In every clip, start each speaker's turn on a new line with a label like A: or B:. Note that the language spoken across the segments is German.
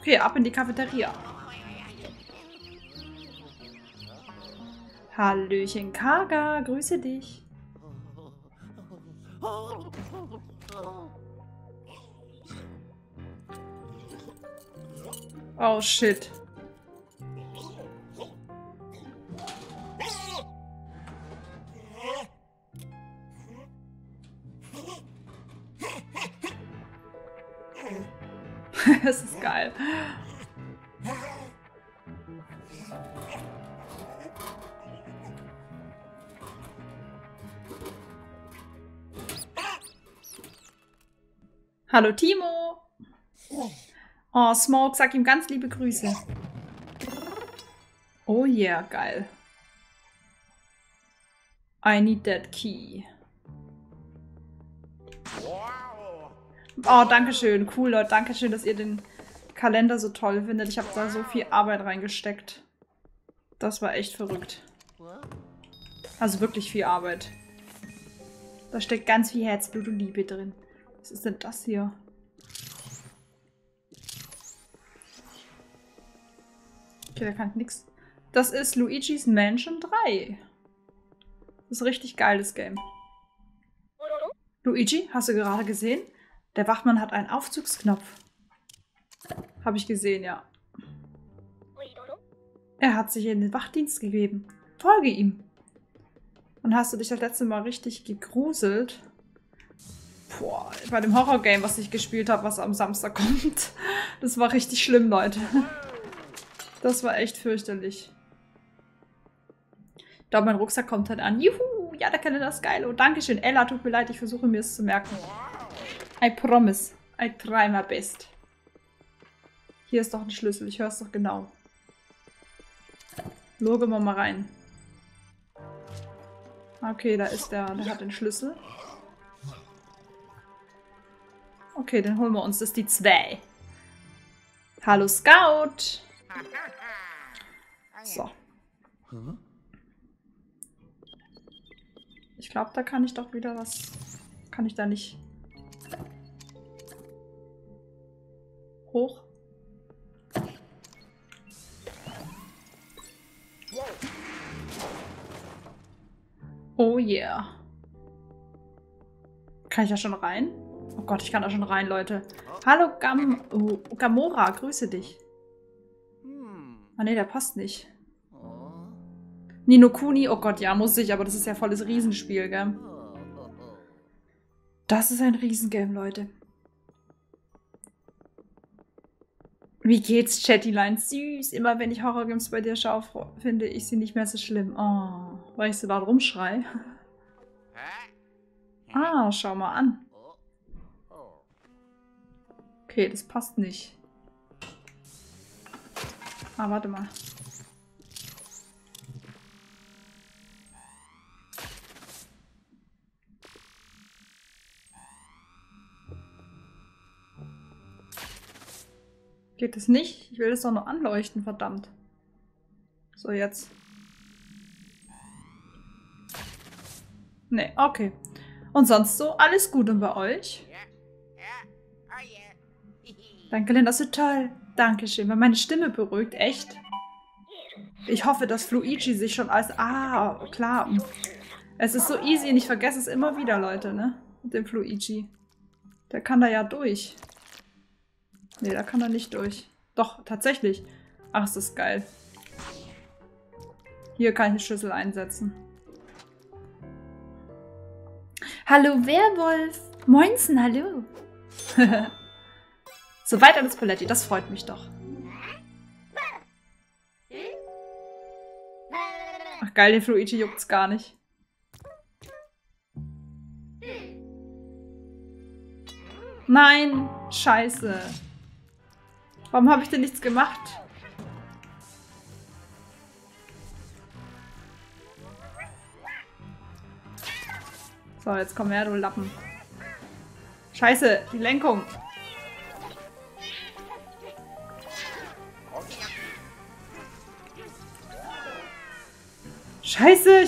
A: Okay, ab in die Cafeteria. Hallöchen, Kaga, grüße dich. Oh, shit. Das ist geil. Hallo Timo. Oh, Smoke, sag ihm ganz liebe Grüße. Oh yeah, geil. I need that key. Oh, danke schön. Cool, Leute. Danke schön, dass ihr den Kalender so toll findet. Ich habe da so viel Arbeit reingesteckt. Das war echt verrückt. Also wirklich viel Arbeit. Da steckt ganz viel Herzblut und Liebe drin. Was ist denn das hier? Okay, da kann ich nichts. Das ist Luigi's Mansion 3. Das ist ein richtig geiles Game. Luigi, hast du gerade gesehen? Der Wachmann hat einen Aufzugsknopf. Habe ich gesehen, ja. Er hat sich in den Wachdienst gegeben. Folge ihm. Und hast du dich das letzte Mal richtig gegruselt? Boah, bei dem Horror-Game, was ich gespielt habe, was am Samstag kommt. Das war richtig schlimm, Leute. Das war echt fürchterlich. Ich glaube, mein Rucksack kommt halt an. Juhu, ja, der Kalender ist geil. Oh, dankeschön. Ella, tut mir leid, ich versuche mir es zu merken. I promise. I try my best. Hier ist doch ein Schlüssel, ich höre es doch genau. Loggen wir mal rein. Okay, da ist der hat den Schlüssel. Okay, dann holen wir uns das die 2. Hallo Scout! So. Ich glaube, da kann ich doch wieder was... Kann ich da nicht... Hoch? Oh yeah. Kann ich da schon rein? Oh Gott, ich kann da schon rein, Leute. Hallo Gamora, grüße dich. Ah ne, der passt nicht. Ni no Kuni, oh Gott, ja, muss ich, aber das ist ja volles Riesenspiel, gell? Das ist ein Riesengame, Leute. Wie geht's, Chattyline? Süß. Immer wenn ich Horrorgames bei dir schaue, finde ich sie nicht mehr so schlimm. Oh, weil ich so laut rumschrei. Ah, schau mal an. Okay, das passt nicht. Ah, warte mal. Geht das nicht? Ich will das doch noch anleuchten, verdammt. So, jetzt. Nee, okay. Und sonst so, alles gut und bei euch? Danke, Lynn, das ist toll. Dankeschön, weil meine Stimme beruhigt, echt. Ich hoffe, dass Luigi sich schon als... Ah, klar. Es ist so easy und ich vergesse es immer wieder, Leute, ne? Mit dem Luigi. Der kann da ja durch. Nee, da kann er nicht durch. Doch, tatsächlich. Ach, ist das geil. Hier kann ich den Schlüssel einsetzen. Hallo, Werwolf. Moinsen, hallo. So weit alles Paletti, das freut mich doch. Ach geil, den Luigi juckt's gar nicht. Nein, scheiße. Warum habe ich denn nichts gemacht? So, jetzt komm her, du Lappen. Scheiße, die Lenkung. Scheiße!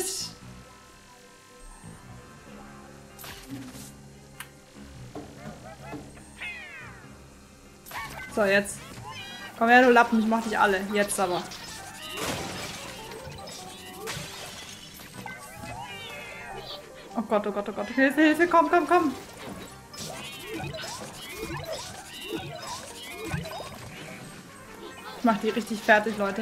A: So, jetzt. Komm her, du Lappen, ich mach dich alle. Jetzt aber. Oh Gott, oh Gott, oh Gott. Hilfe, Hilfe, komm, komm, komm. Ich mach die richtig fertig, Leute.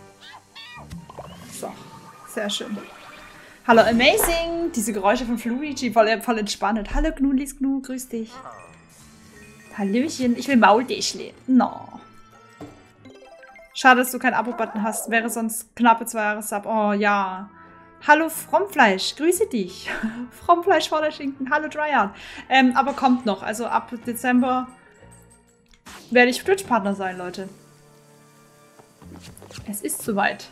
A: So, sehr schön. Hallo, amazing! Diese Geräusche von Fluigi, voll entspannend. Hallo, Gnulis Gnu, grüß dich. Hallöchen, ich will Mauldeschle. No. Schade, dass du keinen Abo-Button hast. Wäre sonst knappe 2 Jahre Sub. Oh, ja. Hallo, Frommfleisch, grüße dich. Frommfleisch vor der Schinken. Hallo, Dryad. Aber kommt noch. Also ab Dezember werde ich Twitch-Partner sein, Leute. Es ist soweit.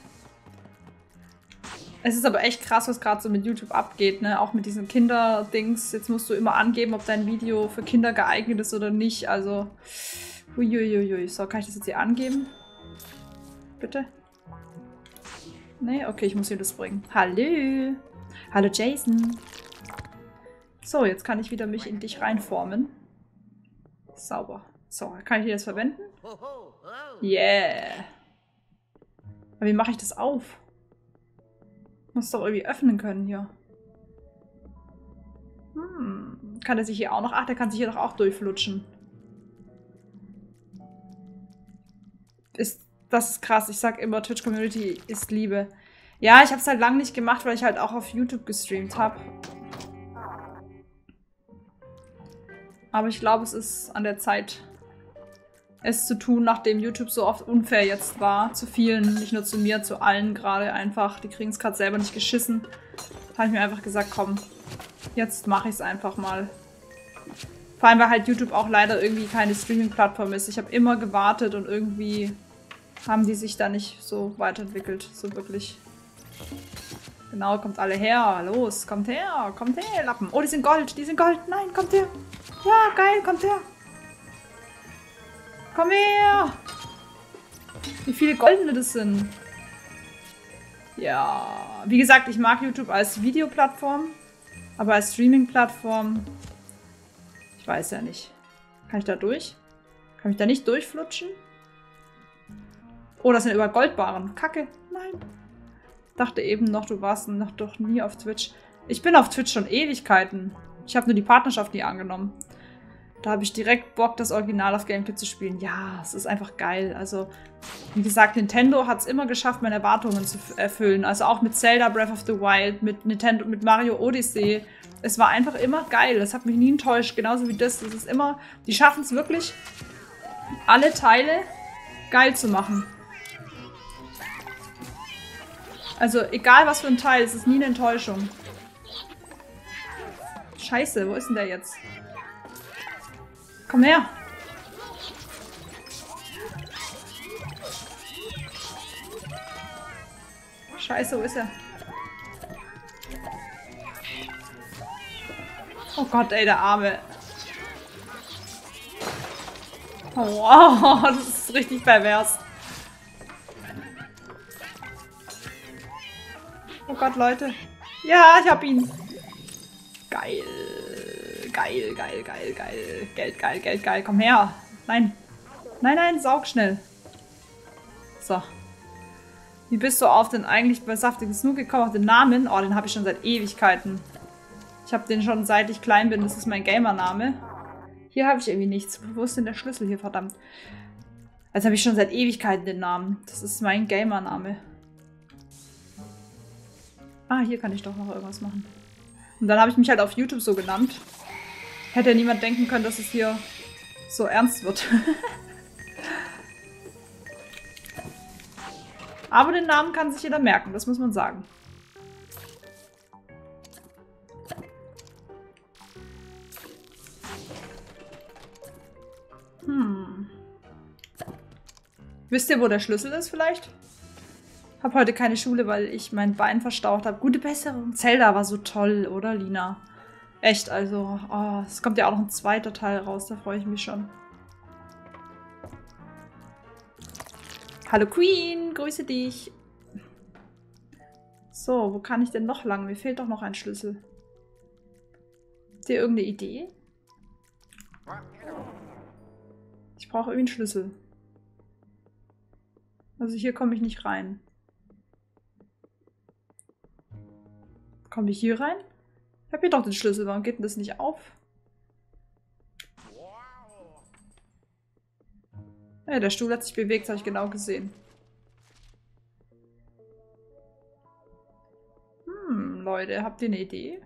A: Es ist aber echt krass, was gerade so mit YouTube abgeht, ne? Auch mit diesen Kinderdings. Jetzt musst du immer angeben, ob dein Video für Kinder geeignet ist oder nicht. Also, uiuiui. So, kann ich das jetzt hier angeben? Bitte? Nee, okay, ich muss hier das bringen. Hallo. Hallo, Jason. So, jetzt kann ich wieder mich in dich reinformen. Sauber. So, kann ich das verwenden? Yeah. Aber wie mache ich das auf? Muss doch irgendwie öffnen können hier. Kann er sich hier auch noch... Ach, der kann sich hier doch auch durchflutschen. Das ist krass. Ich sag immer, Twitch-Community ist Liebe. Ja, ich habe es halt lange nicht gemacht, weil ich halt auch auf YouTube gestreamt habe. Aber ich glaube, es ist an der Zeit, es zu tun, nachdem YouTube so oft unfair jetzt war. Zu vielen, nicht nur zu mir, zu allen gerade einfach. Die kriegen es gerade selber nicht geschissen. Da habe ich mir einfach gesagt, komm, jetzt mache ich es einfach mal. Vor allem, weil halt YouTube auch leider irgendwie keine Streaming-Plattform ist. Ich habe immer gewartet und irgendwie haben die sich da nicht so weiterentwickelt. So wirklich. Genau, kommt alle her. Los, kommt her, Lappen. Oh, die sind Gold, die sind Gold. Nein, kommt her. Ja, geil, kommt her. Komm her! Wie viele goldene das sind. Ja, wie gesagt, ich mag YouTube als Videoplattform, aber als Streaming-Plattform, ich weiß ja nicht. Kann ich da durch? Kann ich da nicht durchflutschen? Oh, das sind überall Goldbarren. Kacke, nein. Dachte eben noch, du warst noch doch nie auf Twitch. Ich bin auf Twitch schon Ewigkeiten. Ich habe nur die Partnerschaft nie angenommen. Da habe ich direkt Bock, das Original auf Gamecube zu spielen. Ja, es ist einfach geil. Also, wie gesagt, Nintendo hat es immer geschafft, meine Erwartungen zu erfüllen. Also auch mit Zelda Breath of the Wild, mit Nintendo, mit Mario Odyssey. Es war einfach immer geil. Es hat mich nie enttäuscht. Genauso wie das. Es ist immer, die schaffen es wirklich, alle Teile geil zu machen. Also, egal was für ein Teil, es ist nie eine Enttäuschung. Scheiße, wo ist denn der jetzt? Komm her. Scheiße, wo ist er? Oh Gott, ey, der Arme. Oh, wow, das ist richtig pervers. Oh Gott, Leute. Ja, ich hab ihn. Geil. Geil, geil, geil, geil. Geld, geil, Geld, geil. Komm her. Nein. Nein, nein, saug schnell. So. Wie bist du auf den eigentlich bei Saftigen Snook gekommen? Auf den Namen? Oh, den habe ich schon seit Ewigkeiten. Ich habe den schon seit ich klein bin. Das ist mein Gamer-Name. Hier habe ich irgendwie nichts. Wo ist denn der Schlüssel hier, verdammt? Also habe ich schon seit Ewigkeiten den Namen. Das ist mein Gamer-Name. Ah, hier kann ich doch noch irgendwas machen. Und dann habe ich mich halt auf YouTube so genannt. Hätte ja niemand denken können, dass es hier so ernst wird. Aber den Namen kann sich jeder merken, das muss man sagen. Wisst ihr, wo der Schlüssel ist vielleicht? Hab heute keine Schule, weil ich mein Bein verstaucht habe. Gute Besserung. Zelda war so toll, oder, Lina? Echt, also, oh, es kommt ja auch noch ein zweiter Teil raus, da freue ich mich schon. Hallo Queen, grüße dich. So, wo kann ich denn noch lang? Mir fehlt doch noch ein Schlüssel. Habt ihr irgendeine Idee? Ich brauche irgendwie einen Schlüssel. Also hier komme ich nicht rein. Komme ich hier rein? Ich habe hier doch den Schlüssel. Warum geht denn das nicht auf? Ja, der Stuhl hat sich bewegt, habe ich genau gesehen. Leute, habt ihr eine Idee?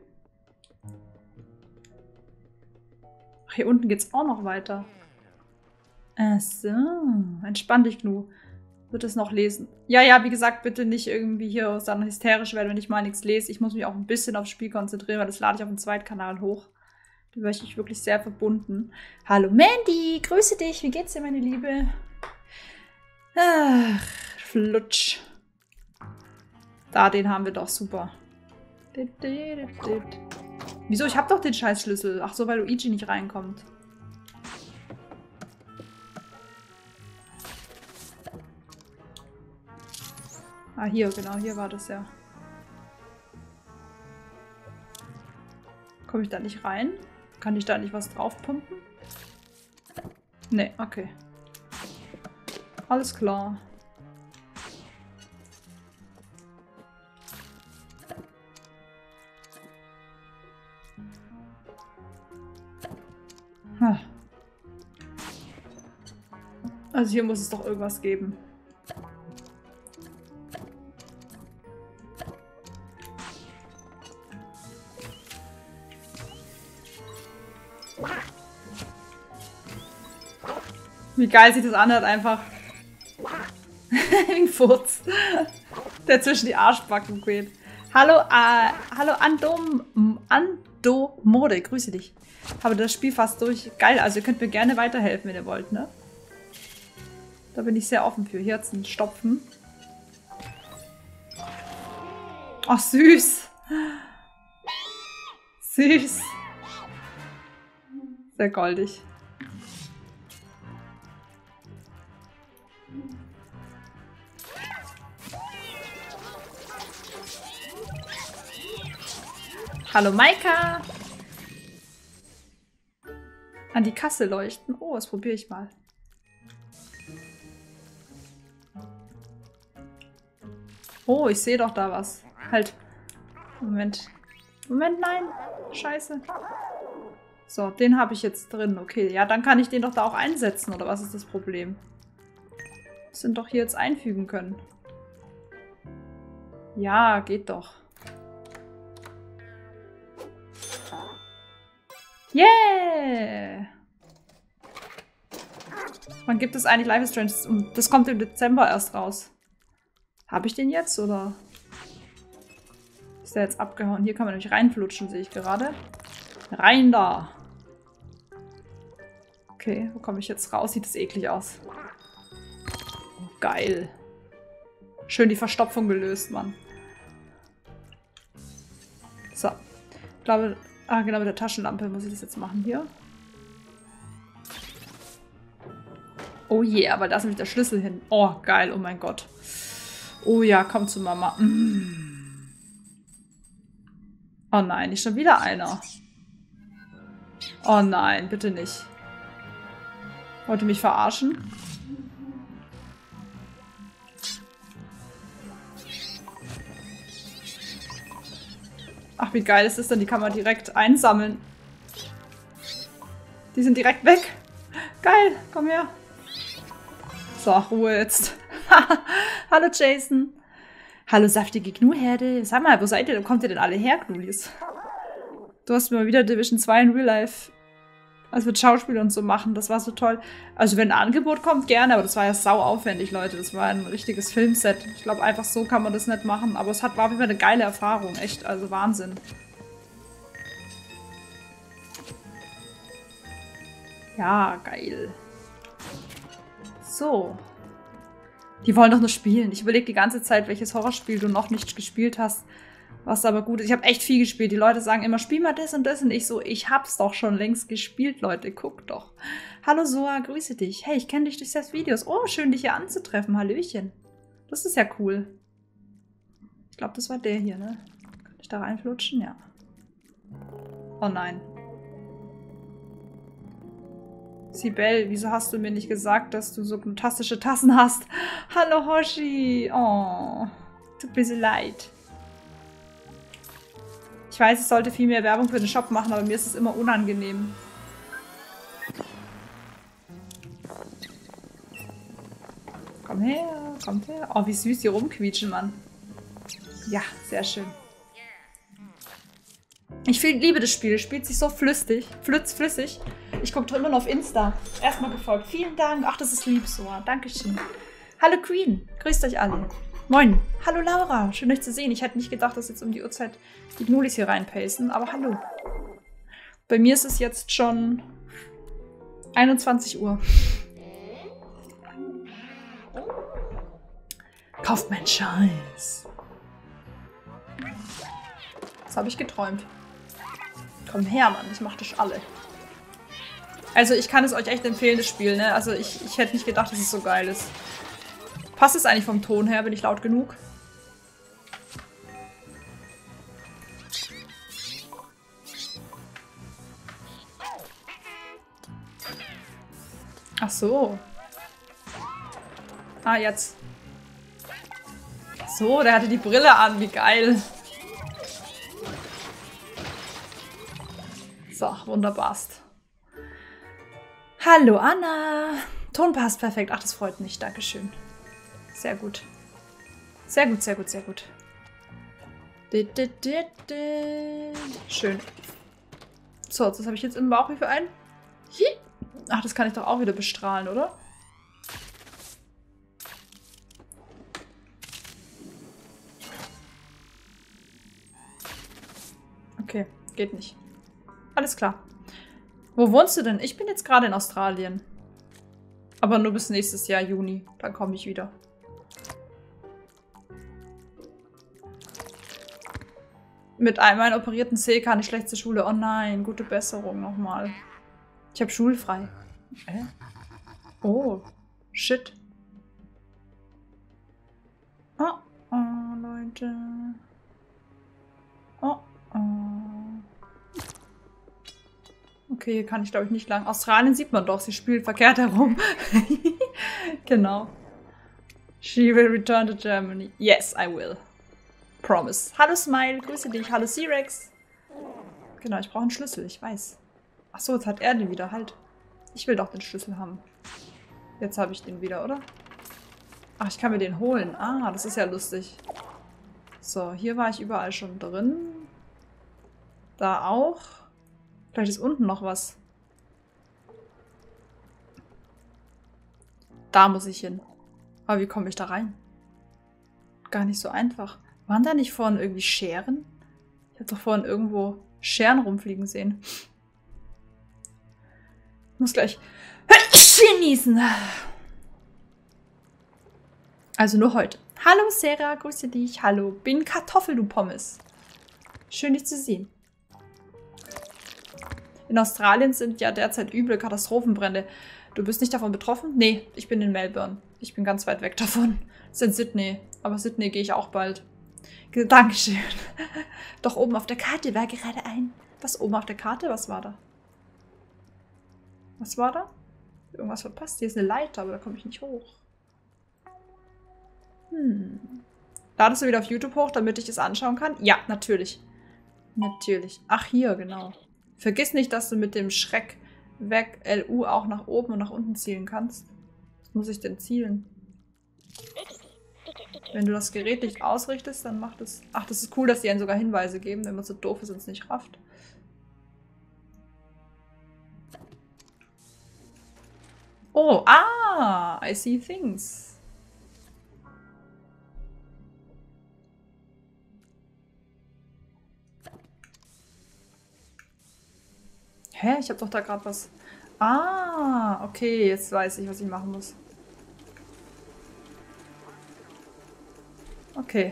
A: Ach, hier unten geht's auch noch weiter. Ach so. Entspann dich, Gnu. Wird es noch lesen. Ja, ja, wie gesagt, bitte nicht irgendwie hier dann hysterisch werden, wenn ich mal nichts lese. Ich muss mich auch ein bisschen aufs Spiel konzentrieren, weil das lade ich auf dem Zweitkanal hoch. Da wäre ich wirklich sehr verbunden. Hallo Mandy, grüße dich. Wie geht's dir, meine Liebe? Ach, Flutsch. Da, den haben wir doch, super. Wieso? Ich habe doch den Scheißschlüssel. Ach so, weil Luigi nicht reinkommt. Ah, hier, genau, hier war das ja. Komme ich da nicht rein? Kann ich da nicht was draufpumpen? Nee, okay. Alles klar. Also hier muss es doch irgendwas geben. Wie geil sich das anhört, einfach. Ein Furz. Der zwischen die Arschbacken geht. Hallo, hallo Andomode, grüße dich. Habe das Spiel fast durch. Geil, also ihr könnt mir gerne weiterhelfen, wenn ihr wollt, ne? Da bin ich sehr offen für. Hier hat's einen Stopfen. Ach, süß. Süß. Sehr goldig. Hallo Maika. An die Kasse leuchten. Oh, das probiere ich mal. Oh, ich sehe doch da was. Halt. Moment. Moment, nein. Scheiße. So, den habe ich jetzt drin. Okay, ja, dann kann ich den doch da auch einsetzen. Oder was ist das Problem? Das sind doch hier jetzt einfügen können. Ja, geht doch. Yeah! Wann gibt es eigentlich Life is Strange? Das kommt im Dezember erst raus. Habe ich den jetzt, oder? Ist der jetzt abgehauen? Hier kann man nämlich reinflutschen, sehe ich gerade. Rein da! Okay, wo komme ich jetzt raus? Sieht das eklig aus. Oh, geil. Schön die Verstopfung gelöst, Mann. So. Ich glaube, genau, mit der Taschenlampe muss ich das jetzt machen hier. Oh yeah, weil da ist nämlich der Schlüssel hin. Oh, geil, oh mein Gott. Oh ja, komm zu Mama. Oh nein, nicht schon wieder einer. Oh nein, bitte nicht. Wollte mich verarschen? Ach, wie geil ist das denn? Die kann man direkt einsammeln. Die sind direkt weg. Geil, komm her. So, Ruhe jetzt. Hallo Jason. Hallo saftige Gnu-Herde. Sag mal, wo seid ihr? Wo kommt ihr denn alle her, Gnulis? Du hast mir mal wieder Division 2 in Real Life, also mit Schauspiel und so machen. Das war so toll. Also wenn ein Angebot kommt, gerne. Aber das war ja sau aufwendig, Leute. Das war ein richtiges Filmset. Ich glaube, einfach so kann man das nicht machen. Aber es war auf jeden Fall eine geile Erfahrung. Echt, also Wahnsinn. Ja, geil. So. Die wollen doch nur spielen. Ich überlege die ganze Zeit, welches Horrorspiel du noch nicht gespielt hast. Was aber gut ist. Ich habe echt viel gespielt. Die Leute sagen immer, spiel mal das und das. Und ich so, ich hab's doch schon längst gespielt, Leute. Guck doch. Hallo Soa, grüße dich. Hey, ich kenne dich durch das Videos. Oh, schön, dich hier anzutreffen. Hallöchen. Das ist ja cool. Ich glaube, das war der hier, ne? Kann ich da reinflutschen? Ja. Oh nein. Sibel, wieso hast du mir nicht gesagt, dass du so fantastische Tassen hast? Hallo Hoshi. Oh, tut mir so leid. Ich weiß, ich sollte viel mehr Werbung für den Shop machen, aber mir ist es immer unangenehm. Komm her, kommt her. Oh, wie süß die rumquietschen, Mann. Ja, sehr schön. Ich liebe das Spiel. Es spielt sich so flüssig. Flüssig. Ich gucke immer noch auf Insta. Erstmal gefolgt. Vielen Dank. Ach, das ist lieb so. Dankeschön. Hallo Queen. Grüßt euch alle. Moin. Hallo Laura. Schön euch zu sehen. Ich hätte nicht gedacht, dass jetzt um die Uhrzeit die Gnulis hier reinpacen. Aber hallo. Bei mir ist es jetzt schon 21 Uhr. Kauft mein Scheiß. Das habe ich geträumt. Komm her, Mann. Ich mach das alle. Also ich kann es euch echt empfehlen, das Spiel, ne? Also ich hätte nicht gedacht, dass es so geil ist. Passt es eigentlich vom Ton her? Bin ich laut genug? Ach so. Ah, jetzt. So, der hatte die Brille an. Wie geil. So, wunderbarst. Hallo Anna. Ton passt perfekt. Ach, das freut mich. Dankeschön. Sehr gut. Sehr gut, sehr gut, sehr gut. Schön. So, das habe ich jetzt im Bauch. Wie viel ein? Ach, das kann ich doch auch wieder bestrahlen, oder? Okay, geht nicht. Alles klar. Wo wohnst du denn? Ich bin jetzt gerade in Australien. Aber nur bis nächstes Jahr, Juni. Dann komme ich wieder. Mit einem operierten Zeh kann ich schlecht zur Schule. Oh nein, gute Besserung nochmal. Ich habe schulfrei. Oh, shit. Oh, oh, Leute. Oh, oh. Okay, hier kann ich glaube ich nicht lang. Australien sieht man doch, sie spielt verkehrt herum. Genau. She will return to Germany. Yes, I will. Promise. Hallo Smile, grüße dich. Hallo C-Rex. Genau, ich brauche einen Schlüssel, ich weiß. Achso, jetzt hat er den wieder. Halt. Ich will doch den Schlüssel haben. Jetzt habe ich den wieder, oder? Ach, ich kann mir den holen. Ah, das ist ja lustig. So, hier war ich überall schon drin. Da auch. Vielleicht ist unten noch was. Da muss ich hin. Aber wie komme ich da rein? Gar nicht so einfach. Waren da nicht vorhin irgendwie Scheren? Ich habe doch vorhin irgendwo Scheren rumfliegen sehen. Ich muss gleich genießen. Also nur heute. Hallo Sarah, grüße dich. Hallo, bin Kartoffel, du Pommes. Schön, dich zu sehen. In Australien sind ja derzeit üble Katastrophenbrände. Du bist nicht davon betroffen? Nee, ich bin in Melbourne. Ich bin ganz weit weg davon. Das ist in Sydney. Aber Sydney gehe ich auch bald. Dankeschön. Doch oben auf der Karte war gerade ein. Was oben auf der Karte? Was war da? Was war da? Irgendwas verpasst. Hier ist eine Leiter, aber da komme ich nicht hoch. Ladest du wieder auf YouTube hoch, damit ich es anschauen kann? Ja, natürlich. Natürlich. Ach, hier, genau. Vergiss nicht, dass du mit dem Schreck weg LU auch nach oben und nach unten zielen kannst. Was muss ich denn zielen? Wenn du das Gerät nicht ausrichtest, dann macht es... Ach, das ist cool, dass die einen sogar Hinweise geben, wenn man so doof ist und es nicht rafft. Oh, ah, I see things. Hä? Ich habe doch da gerade was... Ah, okay, jetzt weiß ich, was ich machen muss. Okay.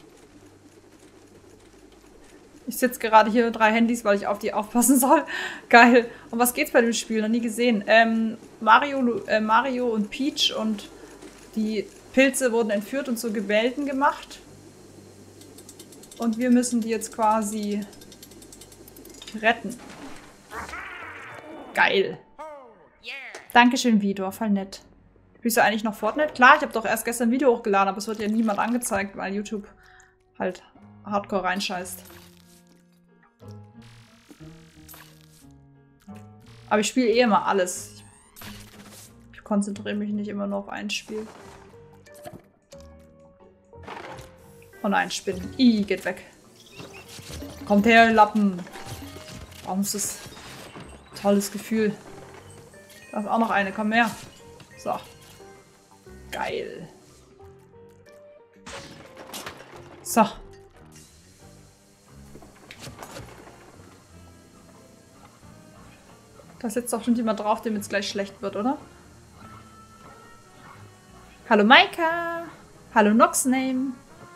A: Ich sitze gerade hier mit 3 Handys, weil ich auf die aufpassen soll. Geil. Um was geht's bei dem Spiel? Noch nie gesehen. Mario und Peach und die Pilze wurden entführt und zu Gemälden gemacht. Und wir müssen die jetzt quasi retten. Geil. Dankeschön, Vidor, voll nett. Spielst du eigentlich noch Fortnite? Klar, ich habe doch erst gestern ein Video hochgeladen, aber es wird ja niemand angezeigt, weil YouTube halt hardcore reinscheißt. Aber ich spiele eh immer alles. Ich konzentriere mich nicht immer nur auf ein Spiel. Oh nein, Spinnen. Ih, geht weg. Kommt her, Lappen. Warum ist das ein tolles Gefühl? Da ist auch noch eine. Komm her. So. Geil. So. Da sitzt doch schon jemand drauf, dem jetzt gleich schlecht wird, oder? Hallo Maika. Hallo Noxname.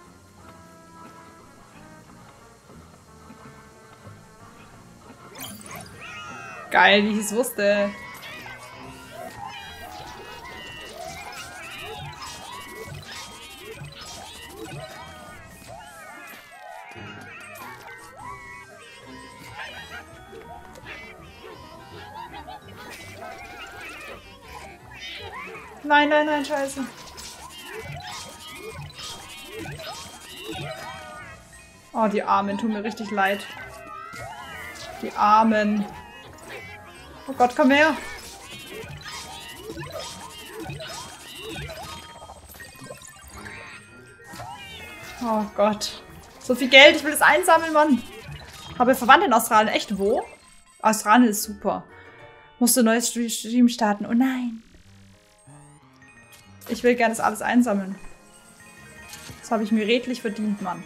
A: Geil, wie ich es wusste. Nein, nein, nein, scheiße. Oh, die Armen, tun mir richtig leid. Die Armen. Oh Gott, komm her. Oh Gott. So viel Geld, ich will es einsammeln, Mann. Habe Verwandte in Australien. Echt, wo? Australien ist super. Musst du ein neues Stream starten. Oh nein. Ich will gerne das alles einsammeln. Das habe ich mir redlich verdient, Mann.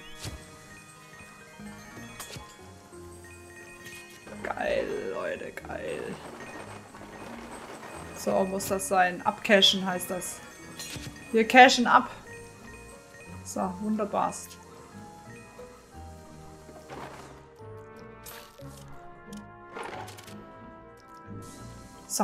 A: Geil, Leute, geil. So muss das sein. Abcashen heißt das. Wir cashen ab. So, wunderbarst. So.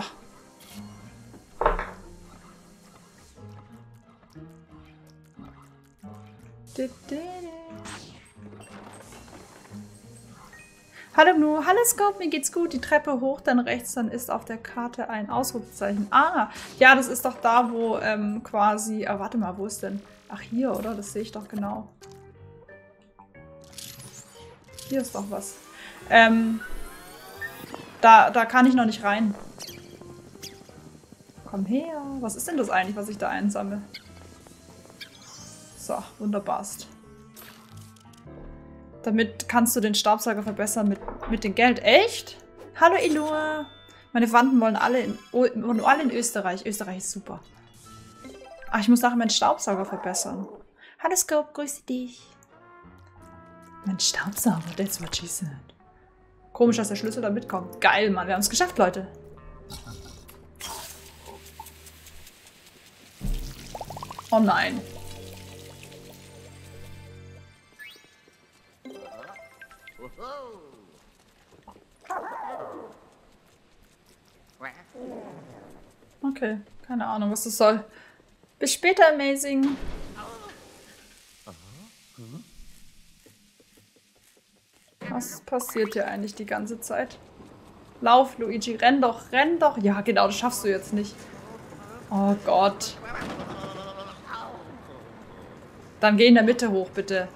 A: Hallo Gnu, hallo Scope, mir geht's gut. Die Treppe hoch, dann rechts, dann ist auf der Karte ein Ausrufezeichen. Ah, ja, das ist doch da, wo quasi... Ah, warte mal, wo ist denn? Ach, hier, oder? Das sehe ich doch genau. Hier ist doch was. Da kann ich noch nicht rein. Komm her. Was ist denn das eigentlich, was ich da einsammle? So, wunderbarst. Damit kannst du den Staubsauger verbessern mit dem Geld. Echt? Hallo Elua. Meine Verwandten wollen alle in Österreich. Österreich ist super. Ach, ich muss nachher meinen Staubsauger verbessern. Hallo Scope, grüße dich. Mein Staubsauger, that's what she said. Komisch, dass der Schlüssel da mitkommt. Geil, Mann. Wir haben es geschafft, Leute. Oh nein. Okay, keine Ahnung, was das soll. Bis später, Amazing. Was passiert hier eigentlich die ganze Zeit? Lauf, Luigi, renn doch, renn doch. Ja, genau, das schaffst du jetzt nicht. Oh Gott. Dann geh in der Mitte hoch, bitte.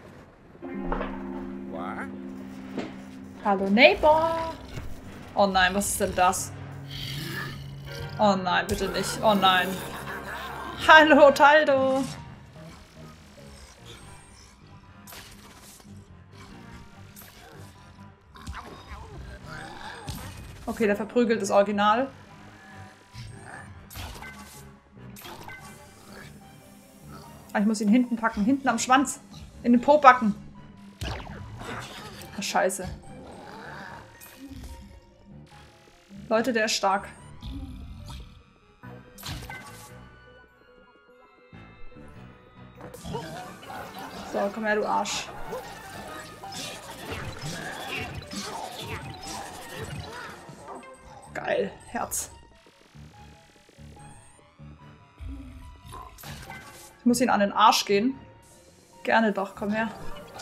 A: Hallo, Neighbor. Oh nein, was ist denn das? Oh nein, bitte nicht. Oh nein. Hallo, Taldo. Okay, der verprügelt das Original. Ah, ich muss ihn hinten packen. Hinten am Schwanz. In den Po packen. Ach, scheiße. Leute, der ist stark. So, komm her, du Arsch. Geil, Herz. Ich muss ihn an den Arsch gehen. Gerne doch, komm her.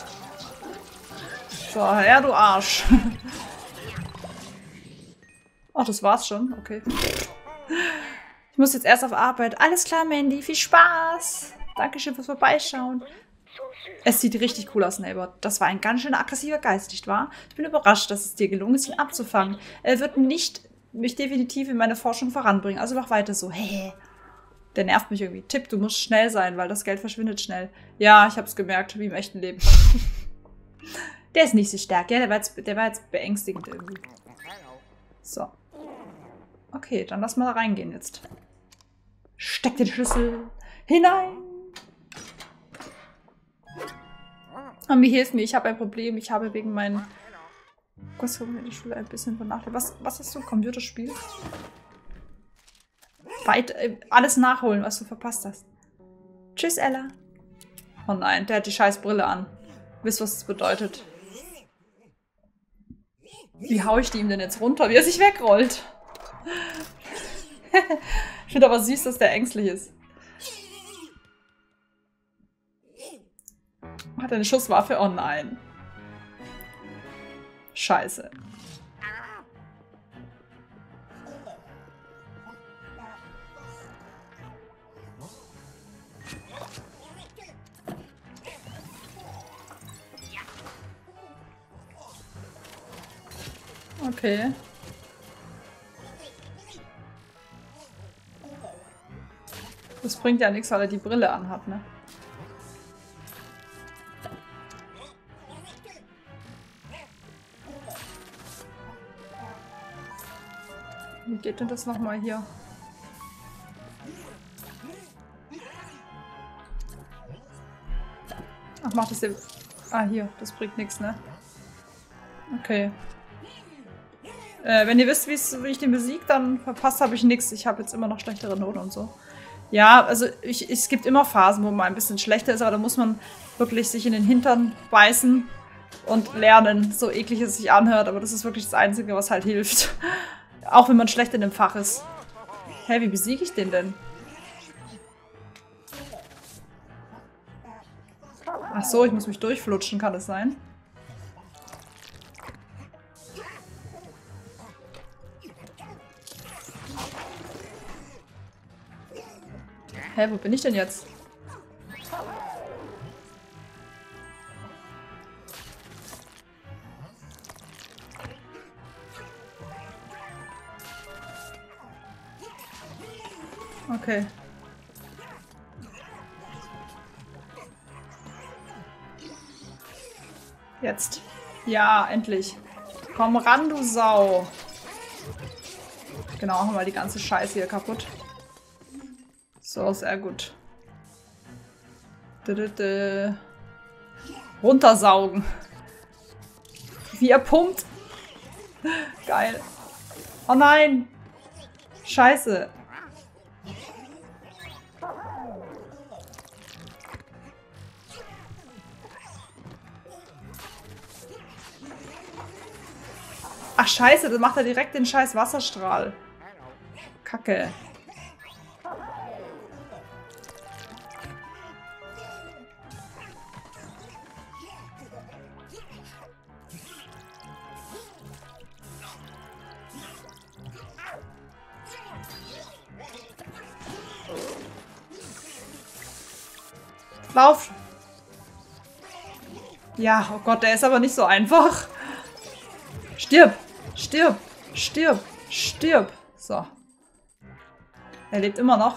A: So, her, du Arsch. Ach, das war's schon, okay. Ich muss jetzt erst auf Arbeit. Alles klar, Mandy. Viel Spaß. Dankeschön fürs Vorbeischauen. Es sieht richtig cool aus, Neighbor. Das war ein ganz schön aggressiver Geist, nicht wahr? Ich bin überrascht, dass es dir gelungen ist, ihn abzufangen. Er wird nicht mich definitiv in meine Forschung voranbringen. Also mach weiter so. Hey. Der nervt mich irgendwie. Tipp, du musst schnell sein, weil das Geld verschwindet schnell. Ja, ich hab's gemerkt, wie im echten Leben. Der ist nicht so stark. Ja, der war jetzt beängstigend irgendwie. So. Okay, dann lass mal da reingehen jetzt. Steck den Schlüssel hinein. Mami, hilf mir, ich habe ein Problem. Ich habe wegen meinen Kostümen in der Schule ein bisschen vernachlässigt. Was hast du? Ein Computerspiel? Alles nachholen, was du verpasst hast. Tschüss, Ella. Oh nein, der hat die scheiß Brille an. Wisst, was das bedeutet? Wie hau ich die ihm denn jetzt runter? Wie er sich wegrollt. Ich finde aber süß, dass der ängstlich ist. Hat er eine Schusswaffe? Oh nein. Scheiße. Okay. Das bringt ja nichts, weil er die Brille anhat, ne? Wie geht denn das nochmal hier? Ach, macht das denn... Ah, hier. Das bringt nichts, ne? Okay. Wenn ihr wisst, wie ich den besiege, dann verpasst habe ich nichts. Ich habe jetzt immer noch schlechtere Noten und so. Ja, also es gibt immer Phasen, wo man ein bisschen schlechter ist, aber da muss man wirklich sich in den Hintern beißen und lernen. So eklig es sich anhört, aber das ist wirklich das Einzige, was halt hilft. Auch wenn man schlecht in dem Fach ist. Hä, wie besiege ich den denn? Ach so, ich muss mich durchflutschen, kann das sein? Hä, wo bin ich denn jetzt? Okay. Jetzt. Ja, endlich. Komm ran, du Sau. Genau, haben wir die ganze Scheiße hier kaputt. So, sehr gut. Runtersaugen. Wie er pumpt. Geil. Oh nein. Scheiße. Ach scheiße, das macht er direkt den scheiß Wasserstrahl. Kacke. Lauf! Ja, oh Gott, der ist aber nicht so einfach. Stirb! Stirb! Stirb! Stirb! So. Er lebt immer noch.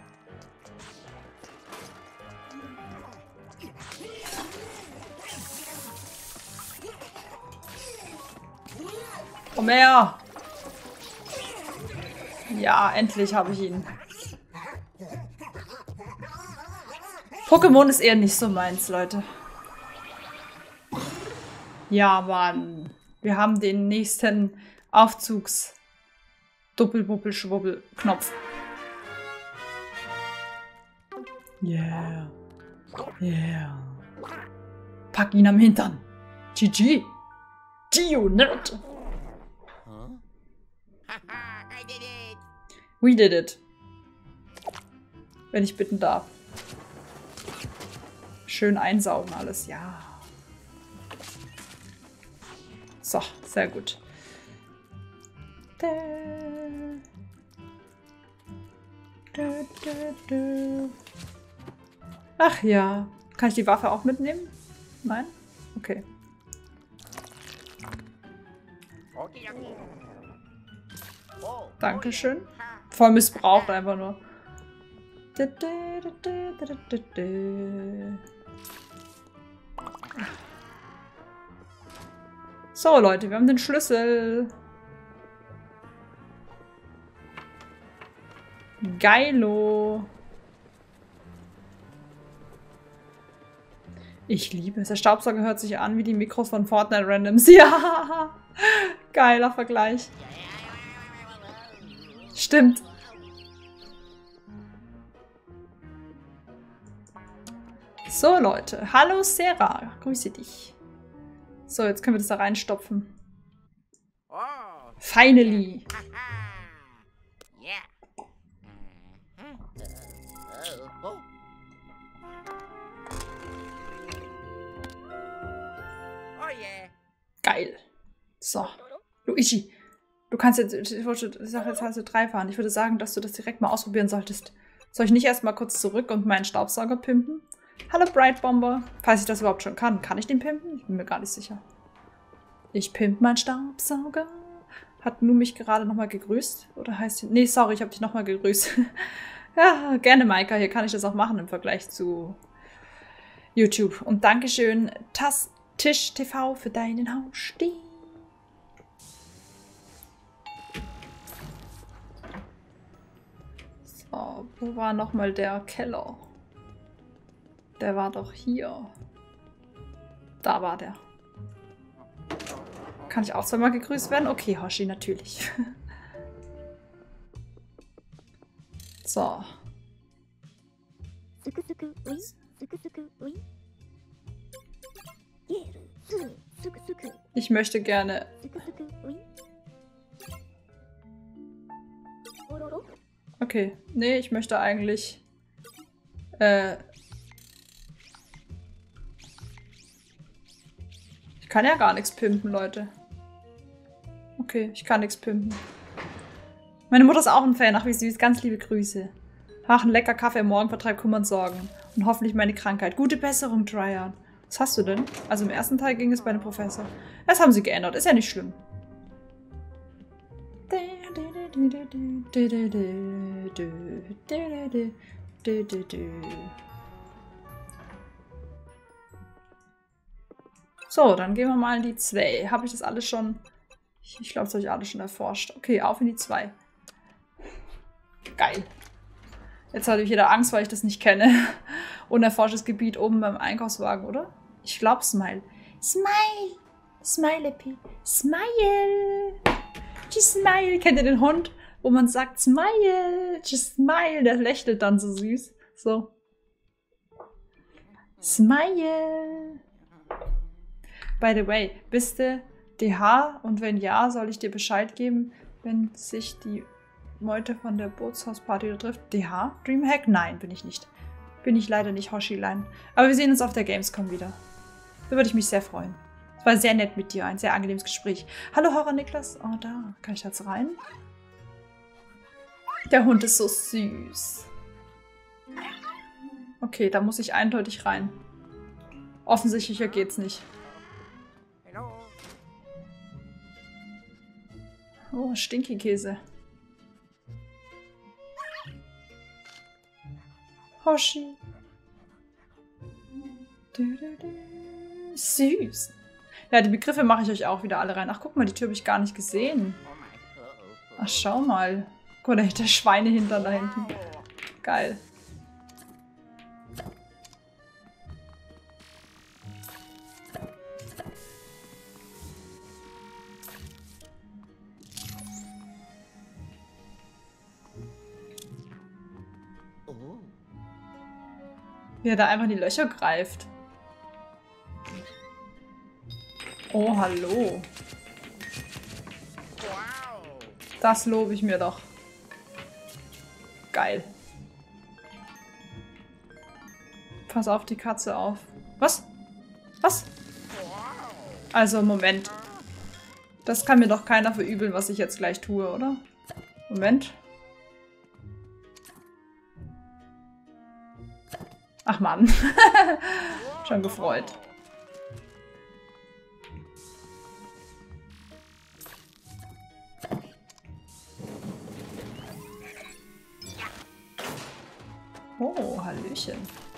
A: Komm her! Ja, endlich habe ich ihn. Pokémon ist eher nicht so meins, Leute. Ja, Mann. Wir haben den nächsten Aufzugs-Doppelbubbel-Schwubbel-Knopf. Yeah. Yeah. Pack ihn am Hintern. GG. Gio, Nerd. We did it. Wenn ich bitten darf. Schön einsaugen alles, ja. So, sehr gut. Ach ja. Kann ich die Waffe auch mitnehmen? Nein? Okay. Dankeschön. Voll missbraucht einfach nur. So, Leute, wir haben den Schlüssel. Geilo. Ich liebe es. Der Staubsauger hört sich an wie die Mikros von Fortnite Randoms. Ja, geiler Vergleich. Stimmt. So, Leute. Hallo, Sarah. Grüße dich. So, jetzt können wir das da reinstopfen. Finally. Geil. So. Luigi, du kannst jetzt, jetzt hast du 3 fahren. Ich würde sagen, dass du das direkt mal ausprobieren solltest. Soll ich nicht erstmal kurz zurück und meinen Staubsauger pimpen? Hallo Bright Bomber. Falls ich das überhaupt schon kann. Kann ich den pimpen? Ich bin mir gar nicht sicher. Ich pimp meinen Staubsauger. Hat Nu mich gerade nochmal gegrüßt? Oder heißt sie... Nee, sorry, ich habe dich nochmal gegrüßt. Ja, gerne, Maika. Hier kann ich das auch machen im Vergleich zu YouTube. Und Dankeschön, Tisch TV für deinen Haussteh. So, wo war nochmal der Keller? Der war doch hier. Da war der. Kann ich auch zweimal gegrüßt werden? Okay, Hoshi, natürlich. So. Ich möchte gerne... Okay, nee, ich möchte eigentlich... Ich kann ja gar nichts pimpen, Leute. Okay, ich kann nichts pimpen. Meine Mutter ist auch ein Fan. Ach, wie süß. Ganz liebe Grüße. Ach, ein lecker Kaffee am Morgen vertreibt Kummer und Sorgen. Und hoffentlich meine Krankheit. Gute Besserung, Tryon. Was hast du denn? Also im ersten Teil ging es bei dem Professor. Das haben sie geändert. Ist ja nicht schlimm. So, dann gehen wir mal in die 2. Habe ich das alles schon... Ich glaube, das habe ich alles schon erforscht. Okay, auf in die 2. Geil. Jetzt hatte ich wieder Angst, weil ich das nicht kenne. Unerforschtes Gebiet oben beim Einkaufswagen, oder? Ich glaube, Smile. Smile! Smile, P. Smile! Just smile. Kennt ihr den Hund? Wo man sagt, Smile! Just smile. Der lächelt dann so süß. So. Smile! By the way, bist du DH? Und wenn ja, soll ich dir Bescheid geben, wenn sich die Meute von der Bootshausparty trifft? DH? Dreamhack? Nein, bin ich nicht. Bin ich leider nicht, Hoshilein. Aber wir sehen uns auf der Gamescom wieder. Da würde ich mich sehr freuen. Es war sehr nett mit dir, ein sehr angenehmes Gespräch. Hallo, Horror Niklas. Oh, da. Kann ich da jetzt rein? Der Hund ist so süß. Okay, da muss ich eindeutig rein. Offensichtlicher geht's nicht. Oh, Stinky-Käse. Hoshi. Süß. Ja, die Begriffe mache ich euch auch wieder alle rein. Ach, guck mal, die Tür habe ich gar nicht gesehen. Ach, schau mal. Guck mal, der Schweinehintern da hinten. Geil. Wie er da einfach in die Löcher greift. Oh, hallo. Das lobe ich mir doch. Geil. Pass auf die Katze auf. Was? Was? Also, Moment. Das kann mir doch keiner verübeln, was ich jetzt gleich tue, oder? Moment. Ach Mann. Schon gefreut. Oh, Hallöchen.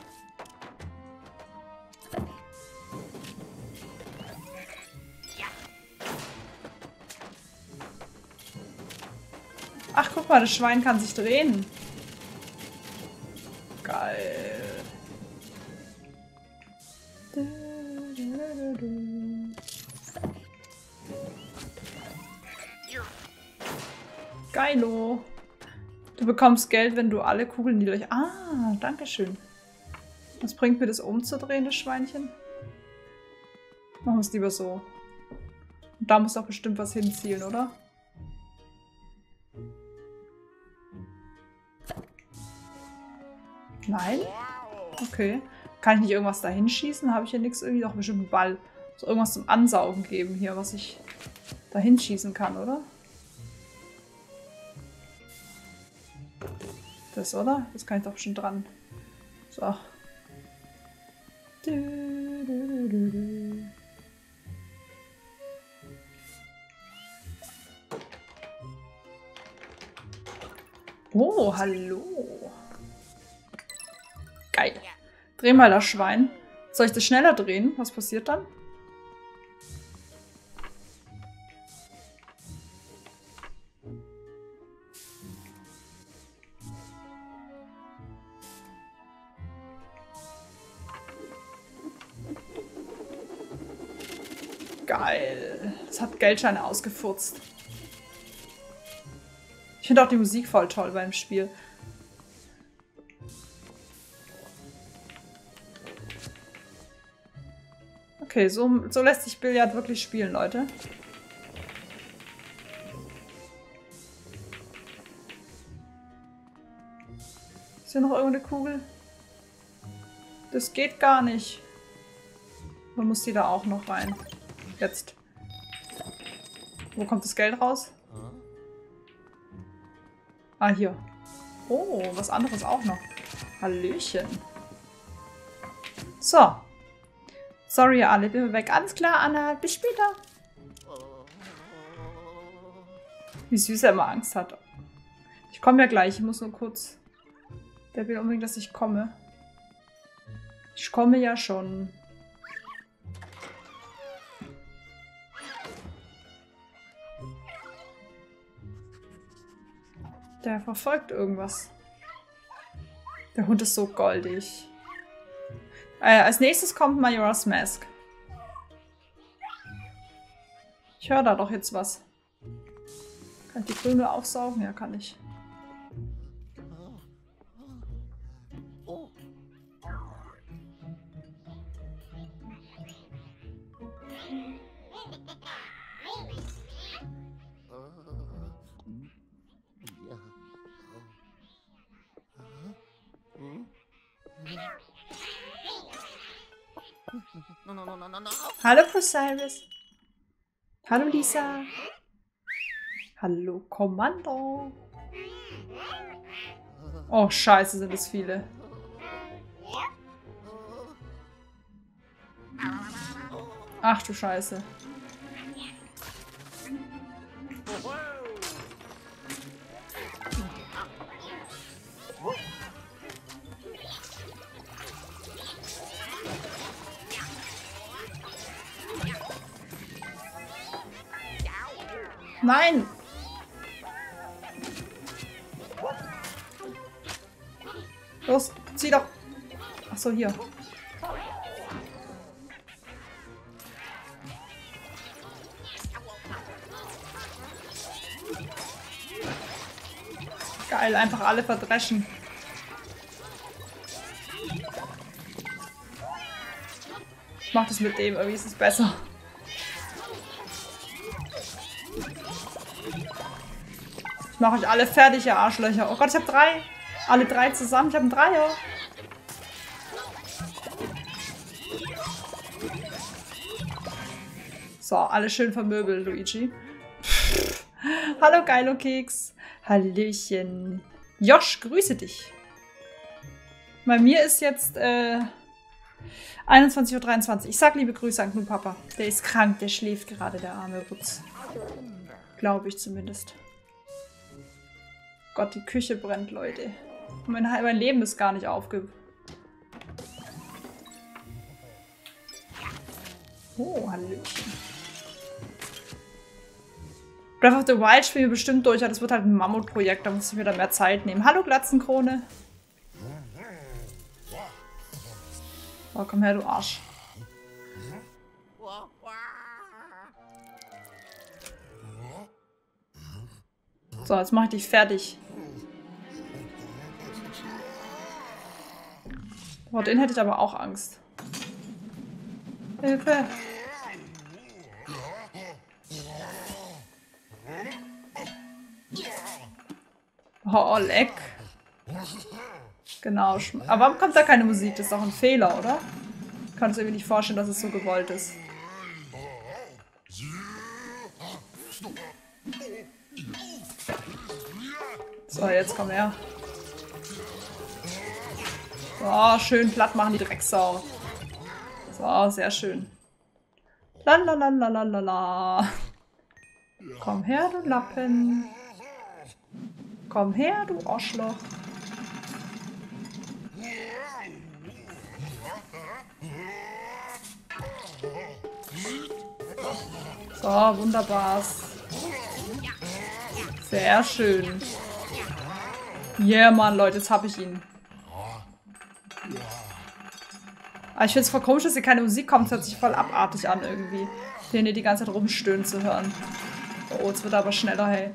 A: Ach, guck mal, das Schwein kann sich drehen. Geil. Geilo. Du bekommst Geld, wenn du alle Kugeln, die durch... Ah, danke schön. Was bringt mir das umzudrehen, das Schweinchen? Machen wir es lieber so. Und da muss doch bestimmt was hinzielen, oder? Nein? Okay. Kann ich nicht irgendwas da hinschießen? Habe ich hier nichts? Irgendwie doch bestimmt einen Ball. So irgendwas zum Ansaugen geben hier, was ich da hinschießen kann, oder? Das, oder? Das kann ich doch schon dran. So. Oh, hallo. Geil. Dreh mal das Schwein. Soll ich das schneller drehen? Was passiert dann? Geil. Das hat Geldscheine ausgefurzt. Ich finde auch die Musik voll toll beim Spiel. Okay, so lässt sich Billard wirklich spielen, Leute. Ist hier noch irgendeine Kugel? Das geht gar nicht. Man muss die da auch noch rein. Jetzt. Wo kommt das Geld raus? Ah, hier. Oh, was anderes auch noch. Hallöchen. So. Sorry, ihr alle, bin weg. Alles klar, Anna. Bis später. Wie süß er immer Angst hat. Ich komme ja gleich. Ich muss nur kurz... Der will unbedingt, dass ich komme. Ich komme ja schon. Der verfolgt irgendwas. Der Hund ist so goldig. Als nächstes kommt Majora's Mask. Ich höre da doch jetzt was. Kann ich die Krümel aufsaugen? Ja, kann ich. Hallo Prosiris. Hallo Lisa. Hallo Kommando. Oh scheiße, sind es viele. Ach du Scheiße. Nein! Los, zieh doch! Ach so, hier. Geil, einfach alle verdreschen. Ich mach das mit dem, irgendwie ist es besser. Ich mache euch alle fertig, ihr Arschlöcher. Oh Gott, ich habe 3. Alle 3 zusammen. Ich habe einen Dreier. So, alle schön vermöbelt, Luigi. Hallo, Geilo Keks. Hallöchen. Josh, grüße dich. Bei mir ist jetzt 21:23 Uhr. Ich sag liebe Grüße an Papa. Der ist krank, der schläft gerade, der arme Rutz. Glaube ich zumindest. Gott, die Küche brennt, Leute. Mein Leben ist gar nicht aufge... Oh, Hallöchen. Breath of the Wild spielen wir bestimmt durch, aber das wird halt ein Mammutprojekt, da muss ich mir dann mehr Zeit nehmen. Hallo Glatzenkrone. Oh, komm her, du Arsch. So, jetzt mach ich dich fertig. Vor den hätte ich aber auch Angst. Hilfe! Oh, leck. Genau. Aber warum kommt da keine Musik? Das ist doch ein Fehler, oder? Ich kann es irgendwie nicht vorstellen, dass es so gewollt ist. So, jetzt komm her. So, schön platt machen die Drecksau. So, sehr schön. Lalalala. Komm her, du Lappen. Komm her, du Arschloch. So, wunderbar. Sehr schön. Yeah, Mann, Leute, jetzt hab ich ihn. Aber ich finde es voll komisch, dass hier keine Musik kommt. Es hört sich voll abartig an irgendwie. Den hier die ganze Zeit rumstöhnen zu hören. Oh, jetzt wird er aber schneller, hey.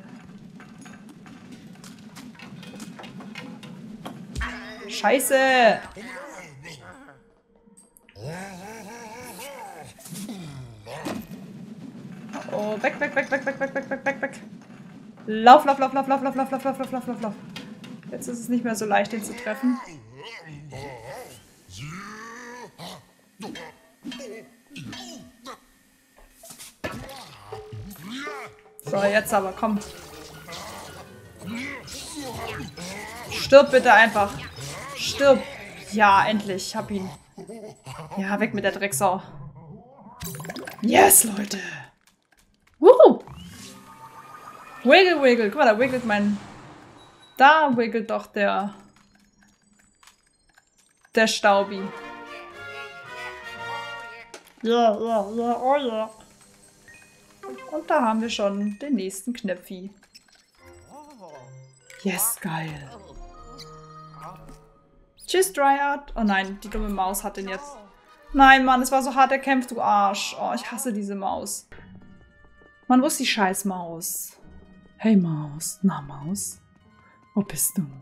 A: Scheiße! Oh, weg, weg, weg, weg, weg, weg, weg, weg, weg, weg. Lauf, lauf, lauf, lauf, lauf, lauf, lauf, lauf, lauf, lauf, lauf, lauf, lauf. Jetzt ist es nicht mehr so leicht, den zu treffen. So, jetzt aber, komm. Stirb bitte einfach. Stirb. Ja, endlich. Ich hab ihn. Ja, weg mit der Drecksau. Yes, Leute. Wuhu. Wiggle, wiggle. Guck mal, da wiggelt mein... Da wiggelt doch der Staubi. Ja, ja, ja, oh ja. Und da haben wir schon den nächsten Knöpfi. Yes, geil. Tschüss, Dryad. Oh nein, die dumme Maus hat den jetzt. Nein, Mann, es war so hart erkämpft, du Arsch. Oh, ich hasse diese Maus. Mann, wo ist die scheiß Maus? Hey, Maus. Na, Maus? Wo bist du?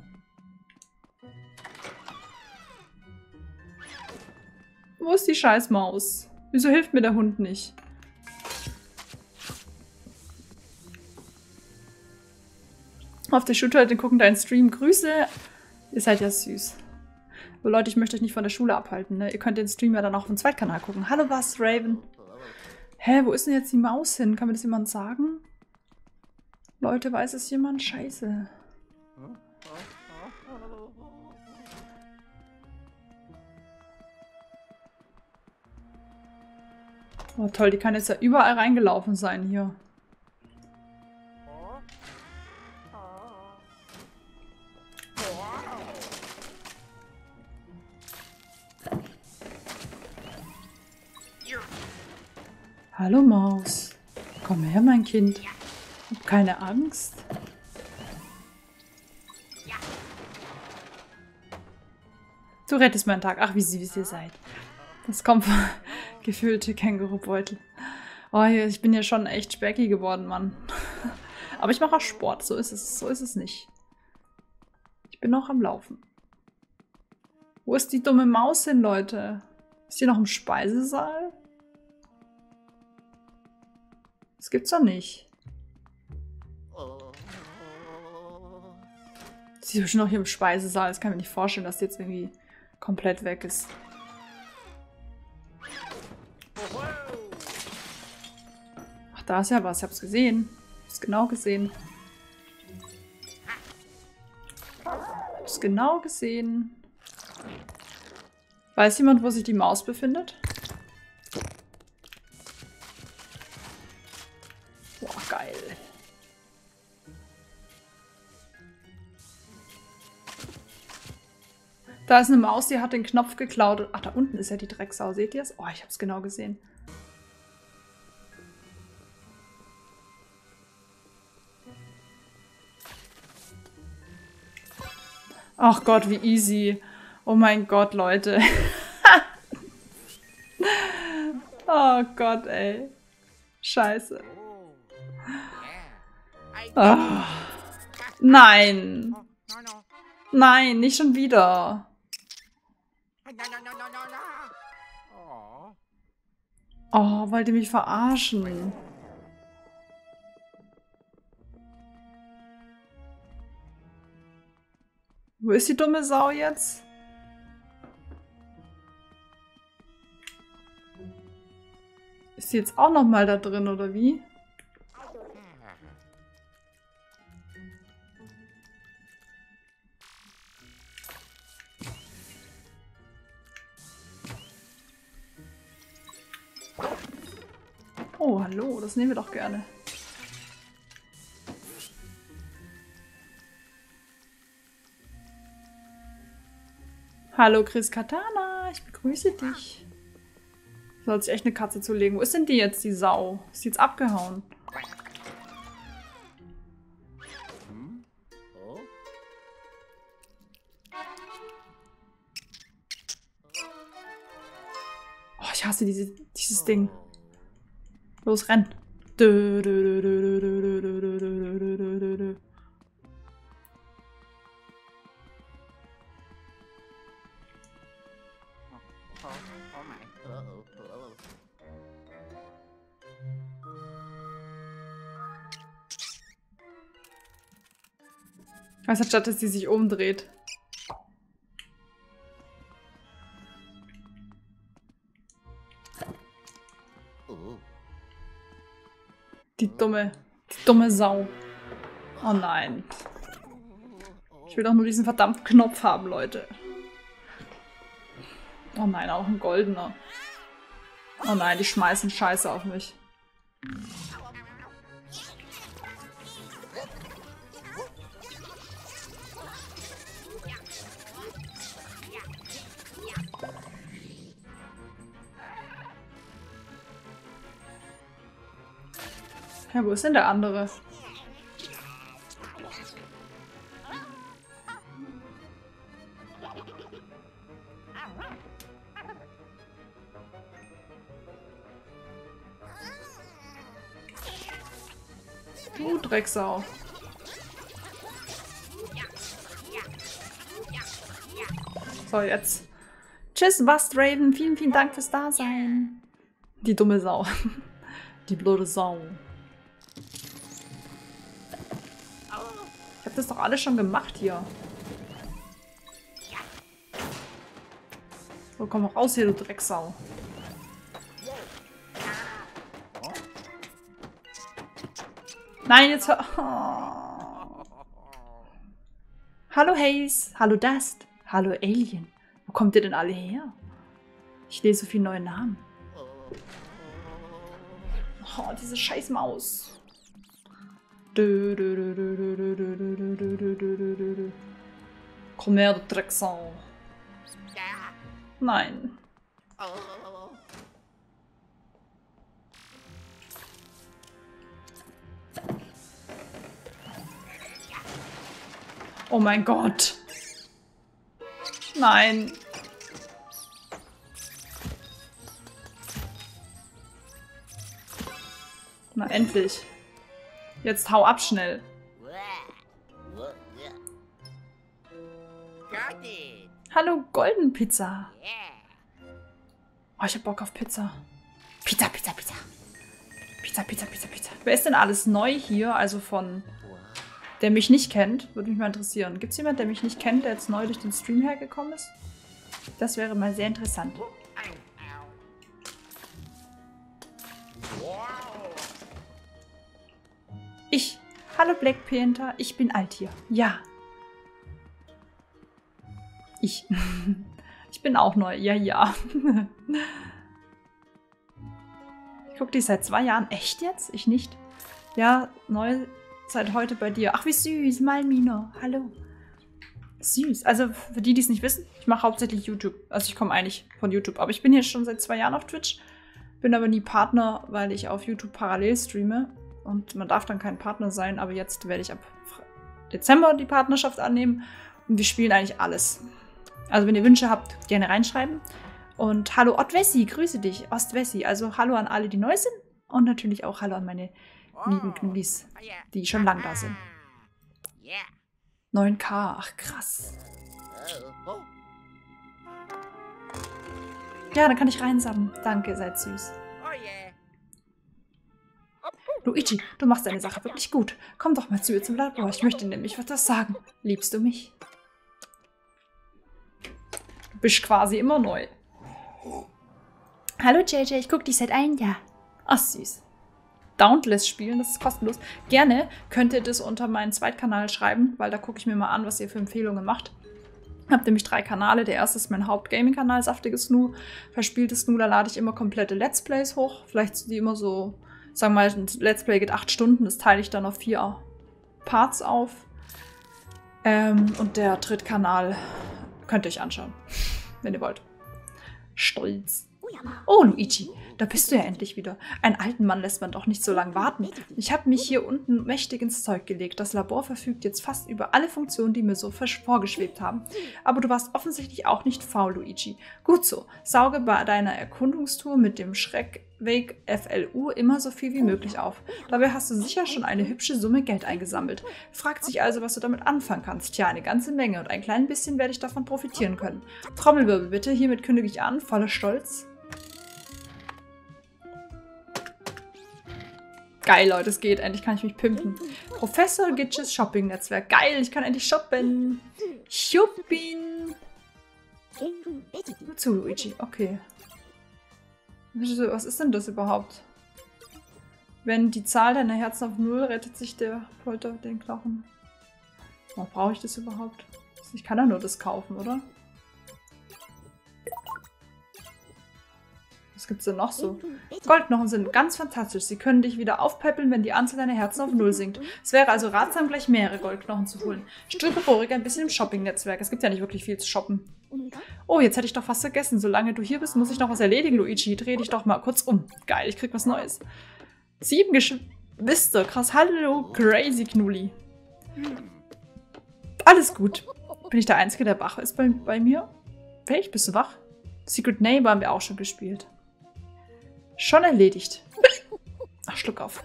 A: Wo ist die scheiß Maus? Wieso hilft mir der Hund nicht? Auf der Schultoilette gucken deinen Stream. Grüße. Ihr seid ja süß. Aber Leute, ich möchte euch nicht von der Schule abhalten. Ne? Ihr könnt den Stream ja dann auch auf dem Zweitkanal gucken. Hallo, was, Raven? Hä, wo ist denn jetzt die Maus hin? Kann mir das jemand sagen? Leute, weiß es jemand? Scheiße. Oh toll, die kann jetzt ja überall reingelaufen sein hier. Hallo Maus. Komm her, mein Kind. Hab keine Angst. Du rettest meinen Tag. Ach, wie süß ihr seid. Das kommt von gefüllte Kängurubeutel. Oh, ich bin ja schon echt specky geworden, Mann. Aber ich mache auch Sport. So ist es. So ist es nicht. Ich bin noch am Laufen. Wo ist die dumme Maus hin, Leute? Ist die noch im Speisesaal? Das gibt's doch nicht. Sie ist bestimmt noch hier im Speisesaal. Das kann ich mir nicht vorstellen, dass die jetzt irgendwie komplett weg ist. Ach, da ist ja was. Ich hab's gesehen. Ich hab's genau gesehen. Ich hab's genau gesehen. Weiß jemand, wo sich die Maus befindet? Boah, geil. Da ist eine Maus, die hat den Knopf geklaut. Ach, da unten ist ja die Drecksau. Seht ihr es? Oh, ich hab's genau gesehen. Ach Gott, wie easy. Oh mein Gott, Leute. Oh Gott, ey. Scheiße. Oh. Nein. Nein, nicht schon wieder. Oh, wollt ihr mich verarschen? Wo ist die dumme Sau jetzt? Ist sie jetzt auch noch mal da drin, oder wie? Oh, hallo, das nehmen wir doch gerne. Hallo Chris Katana, ich begrüße dich. Soll sich echt eine Katze zulegen. Wo ist denn die jetzt, die Sau? Ist die jetzt abgehauen? Oh, ich hasse dieses Ding. Los, renn. Also statt dass sie sich umdreht. Die dumme Sau. Oh nein. Ich will doch nur diesen verdammten Knopf haben, Leute. Oh nein, auch ein goldener. Oh nein, die schmeißen Scheiße auf mich. Ja, wo ist denn der andere? Du Drecksau. So, jetzt. Tschüss, Bust Raven. Vielen, vielen Dank fürs Dasein. Die dumme Sau. Die blöde Sau. Ich hab das doch alles schon gemacht hier. So, komm raus hier, du Drecksau. Nein, jetzt hör... Oh. Hallo Haze, hallo Dust, hallo Alien. Wo kommt ihr denn alle her? Ich lese so viele neue Namen. Oh, diese scheiß Maus. Komm her, du Drecksau. Nein. Oh mein Gott. Nein. Na endlich. Jetzt hau ab schnell. Hallo Golden Pizza. Oh, ich hab Bock auf Pizza. Pizza, Pizza, Pizza. Pizza, Pizza, Pizza, Pizza. Wer ist denn alles neu hier? Also von... Der mich nicht kennt, würde mich mal interessieren. Gibt es jemanden, der mich nicht kennt, der jetzt neu durch den Stream hergekommen ist? Das wäre mal sehr interessant. Ich. Hallo Black Panther, ich bin alt hier. Ja. Ich. Ich bin auch neu. Ja, ja. Ich gucke dich seit 2 Jahren. Echt jetzt? Ich nicht. Ja, neu seit heute bei dir. Ach, wie süß. Malmino. Hallo. Süß. Also für die, die es nicht wissen, ich mache hauptsächlich YouTube. Also ich komme eigentlich von YouTube. Aber ich bin hier schon seit 2 Jahren auf Twitch. Bin aber nie Partner, weil ich auf YouTube parallel streame. Und man darf dann kein Partner sein. Aber jetzt werde ich ab Dezember die Partnerschaft annehmen. Und wir spielen eigentlich alles. Also wenn ihr Wünsche habt, gerne reinschreiben. Und hallo Ostwessi, grüße dich, Ostwessi. Also hallo an alle, die neu sind. Und natürlich auch hallo an meine lieben Knudis, die schon lang da sind. 9K, ach krass. Ja, dann kann ich reinsammeln. Danke, seid süß. Luigi, du machst deine Sache wirklich gut. Komm doch mal zu mir zum Labor. Ich möchte nämlich was sagen. Liebst du mich? Du bist quasi immer neu. Hallo JJ, ich gucke dich seit 1 Jahr. Ach süß. Dauntless spielen, das ist kostenlos. Gerne könnt ihr das unter meinen Zweitkanal schreiben, weil da gucke ich mir mal an, was ihr für Empfehlungen macht. Ich habe nämlich 3 Kanäle. Der erste ist mein Haupt-Gaming-Kanal, Saftiges Snoo. Verspieltes Snoo, da lade ich immer komplette Let's Plays hoch. Vielleicht die immer so, sagen wir mal, ein Let's Play geht 8 Stunden. Das teile ich dann auf 4 Parts auf. Und der Drittkanal könnt ihr euch anschauen, wenn ihr wollt. Stolz. Oh, Luigi, da bist du ja endlich wieder. Einen alten Mann lässt man doch nicht so lange warten. Ich habe mich hier unten mächtig ins Zeug gelegt. Das Labor verfügt jetzt fast über alle Funktionen, die mir so vorgeschwebt haben. Aber du warst offensichtlich auch nicht faul, Luigi. Gut so. Sauge bei deiner Erkundungstour mit dem Schreckweg FLU immer so viel wie möglich auf. Dabei hast du sicher schon eine hübsche Summe Geld eingesammelt. Fragt sich also, was du damit anfangen kannst. Tja, eine ganze Menge und ein klein bisschen werde ich davon profitieren können. Trommelwirbel bitte, hiermit kündige ich an, voller Stolz. Geil, Leute, es geht. Endlich kann ich mich pimpen. Professor Gitsches Shopping-Netzwerk. Geil, ich kann endlich shoppen. Shopping. Zu, Luigi. Okay. Was ist denn das überhaupt? Wenn die Zahl deiner Herzen auf 0, rettet sich der Polter den Knochen. Oh, brauche ich das überhaupt? Ich kann ja nur das kaufen, oder? Was gibt's denn noch so? Goldknochen sind ganz fantastisch. Sie können dich wieder aufpäppeln, wenn die Anzahl deiner Herzen auf 0 sinkt. Es wäre also ratsam, gleich mehrere Goldknochen zu holen. Stöbe ruhig ein bisschen im Shopping-Netzwerk. Es gibt ja nicht wirklich viel zu shoppen. Oh, jetzt hätte ich doch fast vergessen. Solange du hier bist, muss ich noch was erledigen, Luigi. Dreh dich doch mal kurz um. Geil, ich krieg was Neues. 7 Geschwister. Krass. Hallo, Crazy Knuli. Alles gut. Bin ich der Einzige, der wach ist bei mir? Welch, bist du wach? Secret Neighbor haben wir auch schon gespielt. Schon erledigt. Ach, Schluck auf.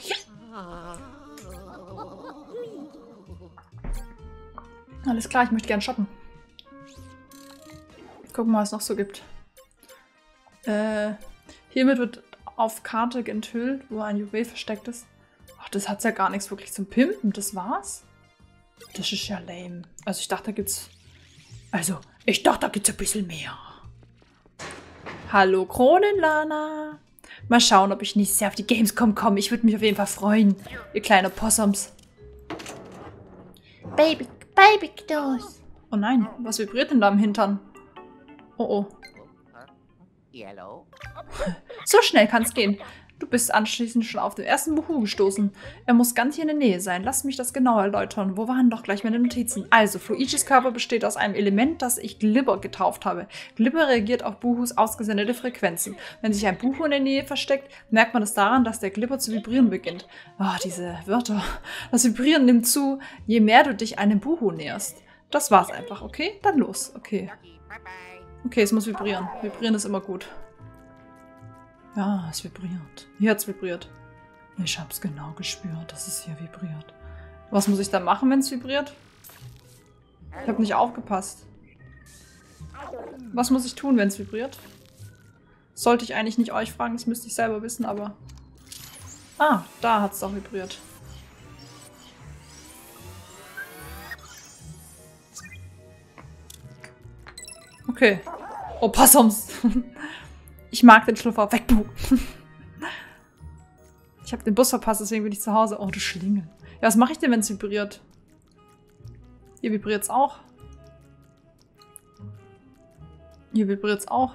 A: Alles klar, ich möchte gern shoppen. Gucken, was es noch so gibt. Hiermit wird auf Karte enthüllt, wo ein Juwel versteckt ist. Ach, das hat ja gar nichts wirklich zum Pimpen. Das war's? Das ist ja lame. Also ich dachte, da gibt's... ich dachte, da gibt's ein bisschen mehr. Hallo Kronenlana. Mal schauen, ob ich nächstes Jahr auf die Gamescom komme. Ich würde mich auf jeden Fall freuen, ihr kleine Possums. Baby Knuss. Oh nein, was vibriert denn da im Hintern? Oh oh. So schnell kann's gehen. Du bist anschließend schon auf den ersten Buhu gestoßen. Er muss ganz hier in der Nähe sein. Lass mich das genau erläutern. Wo waren doch gleich meine Notizen? Also, Luigis Körper besteht aus einem Element, das ich Glibber getauft habe. Glibber reagiert auf Buhus ausgesendete Frequenzen. Wenn sich ein Buhu in der Nähe versteckt, merkt man es daran, dass der Glibber zu vibrieren beginnt. Oh, diese Wörter. Das Vibrieren nimmt zu, je mehr du dich einem Buhu näherst. Das war's einfach, okay? Dann los, okay. Okay, es muss vibrieren. Vibrieren ist immer gut. Ja, es vibriert. Hier hat es vibriert. Ich hab's genau gespürt, dass es hier vibriert. Was muss ich da machen, wenn es vibriert? Ich habe nicht aufgepasst. Was muss ich tun, wenn es vibriert? Sollte ich eigentlich nicht euch fragen, das müsste ich selber wissen, aber... Ah, da hat es doch vibriert. Okay. Oh, Possums! Ich mag den Schlüpfer. Weg, du! Ich habe den Bus verpasst, deswegen bin ich zu Hause. Oh, du Schlingel. Ja, was mache ich denn, wenn es vibriert? Hier vibriert es auch. Hier vibriert's auch.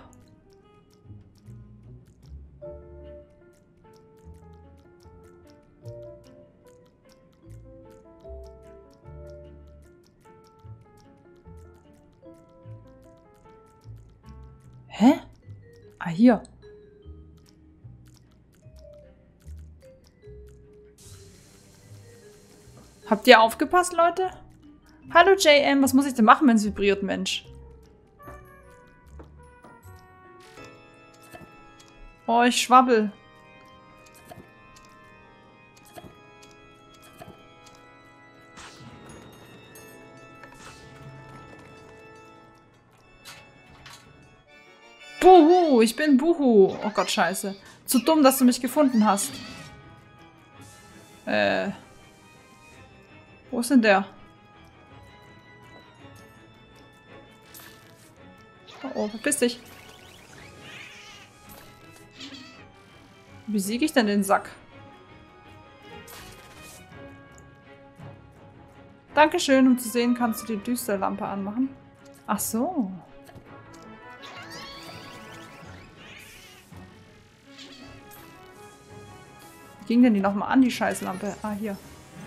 A: Hä? Ah, hier. Habt ihr aufgepasst, Leute? Hallo JM, was muss ich denn machen, wenn es vibriert, Mensch? Oh, ich schwabbel. Buhu, ich bin Buhu. Oh Gott, scheiße. Zu dumm, dass du mich gefunden hast. Wo ist denn der? Oh, oh, verpiss dich. Wie besiege ich denn den Sack? Dankeschön, um zu sehen, kannst du die Düsterlampe anmachen. Ach so. Wie ging denn die nochmal an, die Scheißlampe? Ah, hier.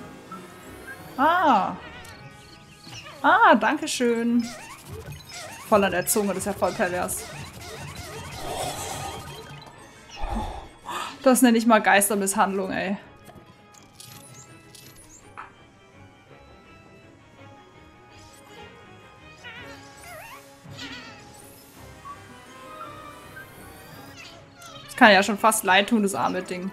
A: Ah. Ah, dankeschön. Voll an der Zunge, das ist ja voll pervers. Das nenne ich mal Geistermisshandlung, ey. Das kann ja schon fast leid tun, das arme Ding.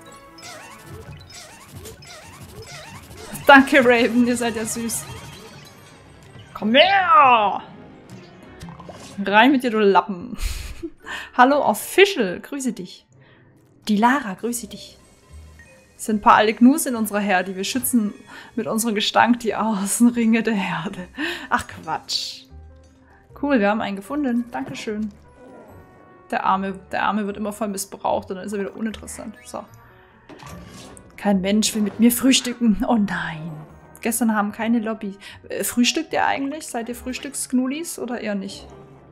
A: Danke, Raven, ihr seid ja süß. Komm her! Rein mit dir, du Lappen. Hallo, Official, grüße dich. Die Lara, grüße dich. Es sind ein paar alte Gnus in unserer Herde. Wir schützen mit unserem Gestank die Außenringe der Herde. Ach, Quatsch. Cool, wir haben einen gefunden. Dankeschön. Der Arme wird immer voll missbraucht und dann ist er wieder uninteressant. So. Kein Mensch will mit mir frühstücken. Oh nein. Gestern haben keine Lobby. Frühstückt ihr eigentlich? Seid ihr Frühstücksknulis oder eher nicht?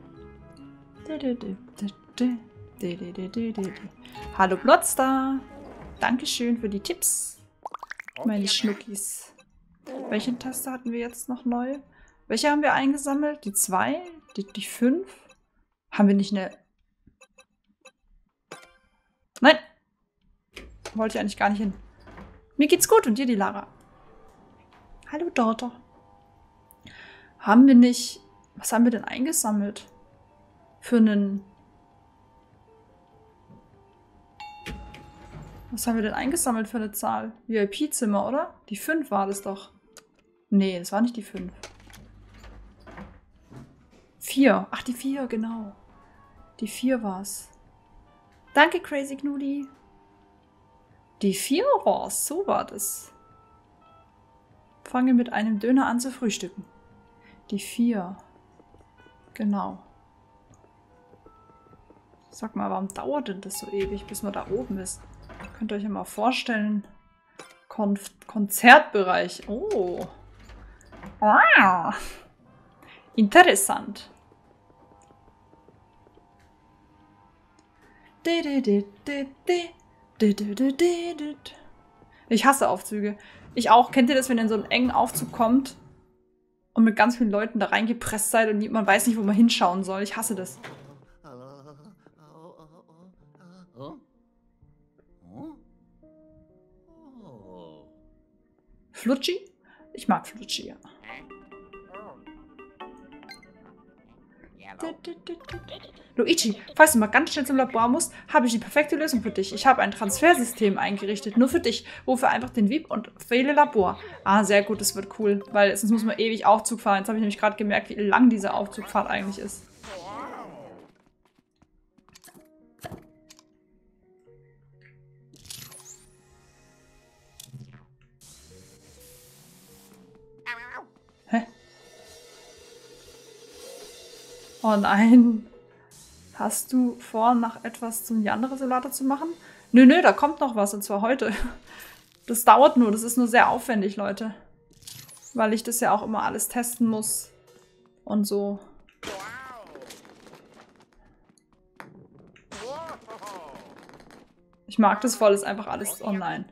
A: Hallo Blotstar. Dankeschön für die Tipps. Meine Schnuckis. Welche Taste hatten wir jetzt noch neu? Welche haben wir eingesammelt? Die 2? Die 5? Haben wir nicht eine... Nein! Wollte ich eigentlich gar nicht hin. Mir geht's gut und dir, die Lara. Hallo, Daughter. Haben wir nicht... Was haben wir denn eingesammelt? Für einen... Was haben wir denn eingesammelt für eine Zahl? VIP-Zimmer, oder? Die 5 war das doch. Nee, das war nicht die 5. 4. Ach, die 4, genau. Die 4 war's. Danke, Crazy Knudi. Die 4 war's, so war das. Fange mit einem Döner an zu frühstücken. Die 4. Genau. Sag mal, warum dauert denn das so ewig, bis man da oben ist? Könnt ihr euch ja mal vorstellen. Konzertbereich. Oh. Ah. Interessant. Ich hasse Aufzüge. Ich auch. Kennt ihr das, wenn ihr in so einen engen Aufzug kommt und mit ganz vielen Leuten da reingepresst seid und man weiß nicht, wo man hinschauen soll? Ich hasse das. Flutschi? Ich mag Flutschi, ja. Luigi, falls du mal ganz schnell zum Labor musst, habe ich die perfekte Lösung für dich. Ich habe ein Transfersystem eingerichtet, nur für dich. Rufe einfach den VIP und wähle Labor. Ah, sehr gut, das wird cool, weil sonst muss man ewig Aufzug fahren. Jetzt habe ich nämlich gerade gemerkt, wie lang diese Aufzugfahrt eigentlich ist. Hä? Oh nein. Hast du vor, noch etwas zum Yandere-Simulator zu machen? Nö, nö, da kommt noch was, und zwar heute. Das dauert nur, das ist nur sehr aufwendig, Leute. Weil ich das ja auch immer alles testen muss. Und so. Ich mag das voll, ist einfach alles online.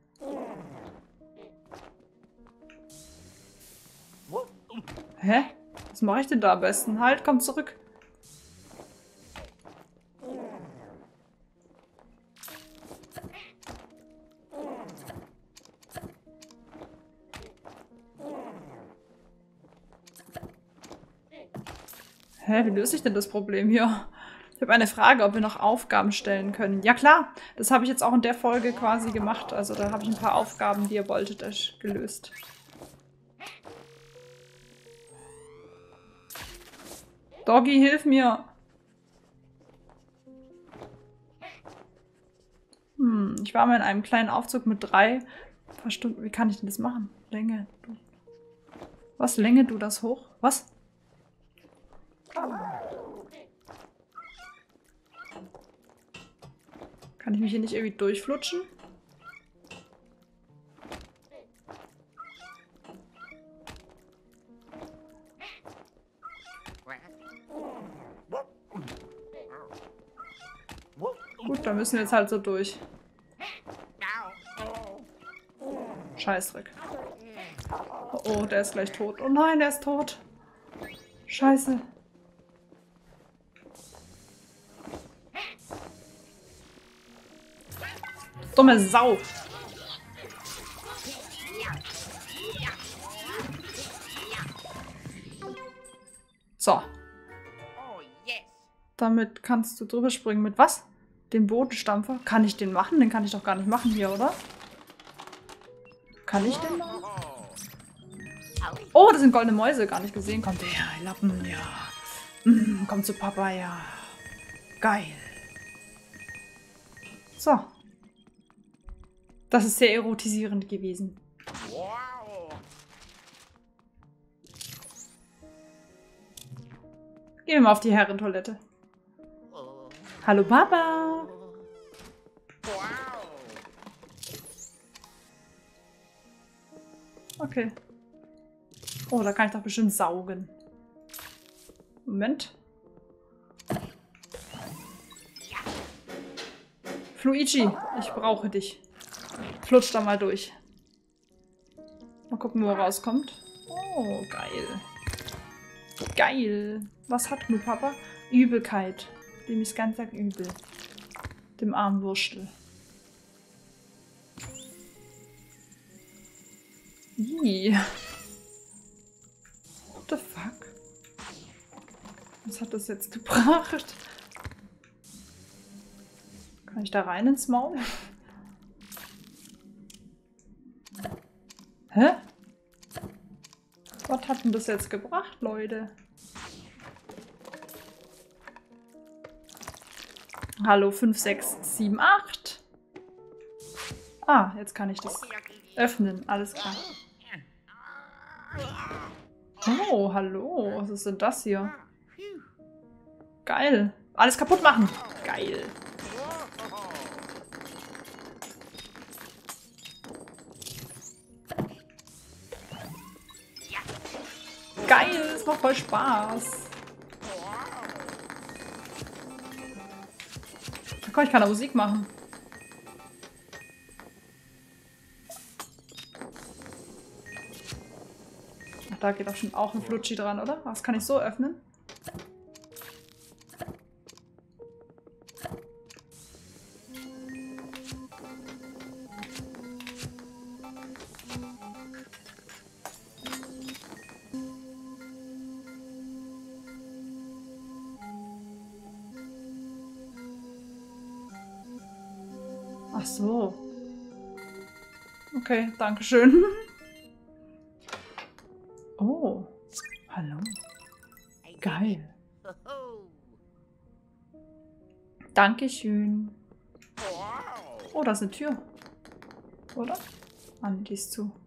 A: Hä? Was mache ich denn da am besten? Halt, komm zurück. Hä, wie löse ich denn das Problem hier? Ich habe eine Frage, ob wir noch Aufgaben stellen können. Ja klar, das habe ich jetzt auch in der Folge quasi gemacht. Also da habe ich ein paar Aufgaben, die ihr wolltet, gelöst. Doggy, hilf mir! Ich war mal in einem kleinen Aufzug mit 3 Stunden. Wie kann ich denn das machen? Länge. Was? Länge du das hoch? Was? Kann ich mich hier nicht irgendwie durchflutschen? Gut, dann müssen wir jetzt halt so durch. Scheißdreck. Oh, oh, der ist gleich tot. Oh nein, der ist tot. Scheiße. Dumme Sau. So. Damit kannst du drüber springen. Mit was? Den Bodenstampfer? Kann ich den machen? Den kann ich doch gar nicht machen hier, oder? Kann ich den machen? Oh, das sind goldene Mäuse. Gar nicht gesehen. Kommt her, ihr Lappen, ja. Kommt zu Papa, ja. Geil. So. Das ist sehr erotisierend gewesen. Gehen wir mal auf die Herrentoilette. Hallo Papa. Okay. Oh, da kann ich doch bestimmt saugen. Moment. Fluigi, ich brauche dich. Flutsch da mal durch. Mal gucken, wo er rauskommt. Oh, geil. Geil. Was hat mir Papa? Übelkeit. Dem ist ganz arg übel. Dem armen Wurstel. Ih. What the fuck? Was hat das jetzt gebracht? Kann ich da rein ins Maul? Hä? Was hat denn das jetzt gebracht, Leute? Hallo, 5, 6, 7, 8. Ah, jetzt kann ich das öffnen. Alles klar. Oh, hallo. Was ist denn das hier? Geil. Alles kaputt machen. Geil. Geil, es macht voll Spaß. Komm, ich kann da Musik machen. Ach, da geht auch schon auch ein Flutschi dran, oder? Das kann ich so öffnen. Ach so. Okay, danke schön. Oh, hallo. Geil. Dankeschön. Oh, da ist eine Tür. Oder? Ah, nee, die ist zu.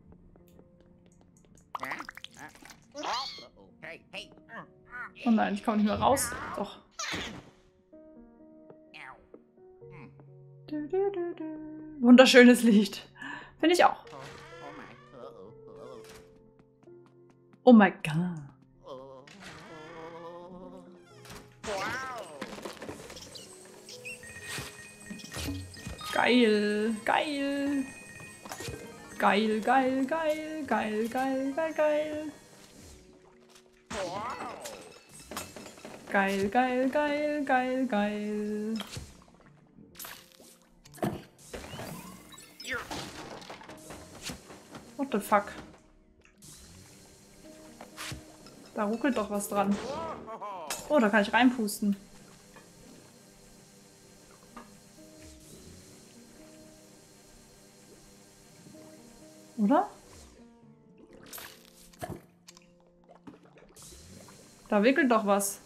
A: Oh nein, ich komme nicht mehr raus. Doch. Wunderschönes Licht. Finde ich auch. Oh mein Gott. Geil, geil. Geil, geil, geil, geil, geil, geil, geil. Geil, geil, geil, geil, geil. What the fuck? Da ruckelt doch was dran. Oh, da kann ich reinpusten. Oder? Da wickelt doch was.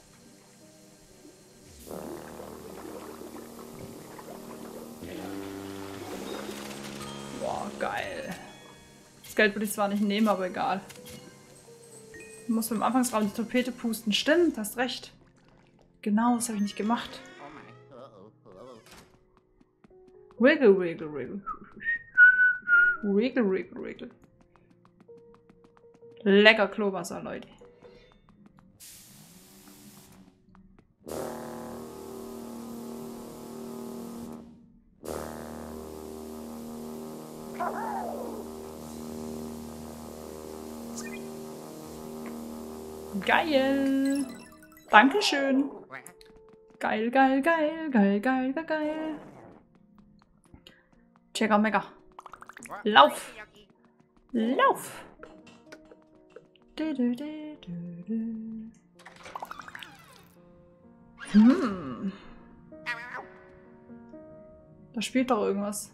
A: Boah, geil. Das Geld würde ich zwar nicht nehmen, aber egal. Ich muss beim Anfangsraum die Tapete pusten. Stimmt, hast recht. Genau, das habe ich nicht gemacht. Wiggle, wiggle, wiggle. Wiggle, wiggle, wiggle. Lecker Klowasser, Leute. Geil. Dankeschön. Geil, geil, geil, geil, geil, geil, geil. Checker, Mecker. Lauf! Lauf! Da spielt doch irgendwas.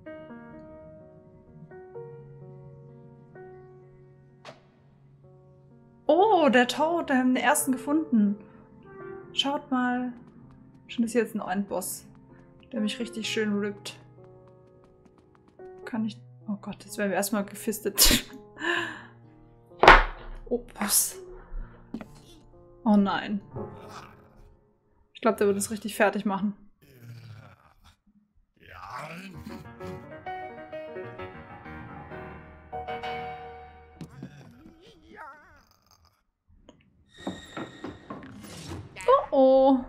A: Oh, der Toad, wir haben den ersten gefunden. Schaut mal. Schon ist jetzt ein Endboss, der mich richtig schön rippt. Kann ich... Oh Gott, jetzt werden wir erstmal gefistet. Oh, was? Oh nein. Ich glaube, der wird es richtig fertig machen. Oh oh.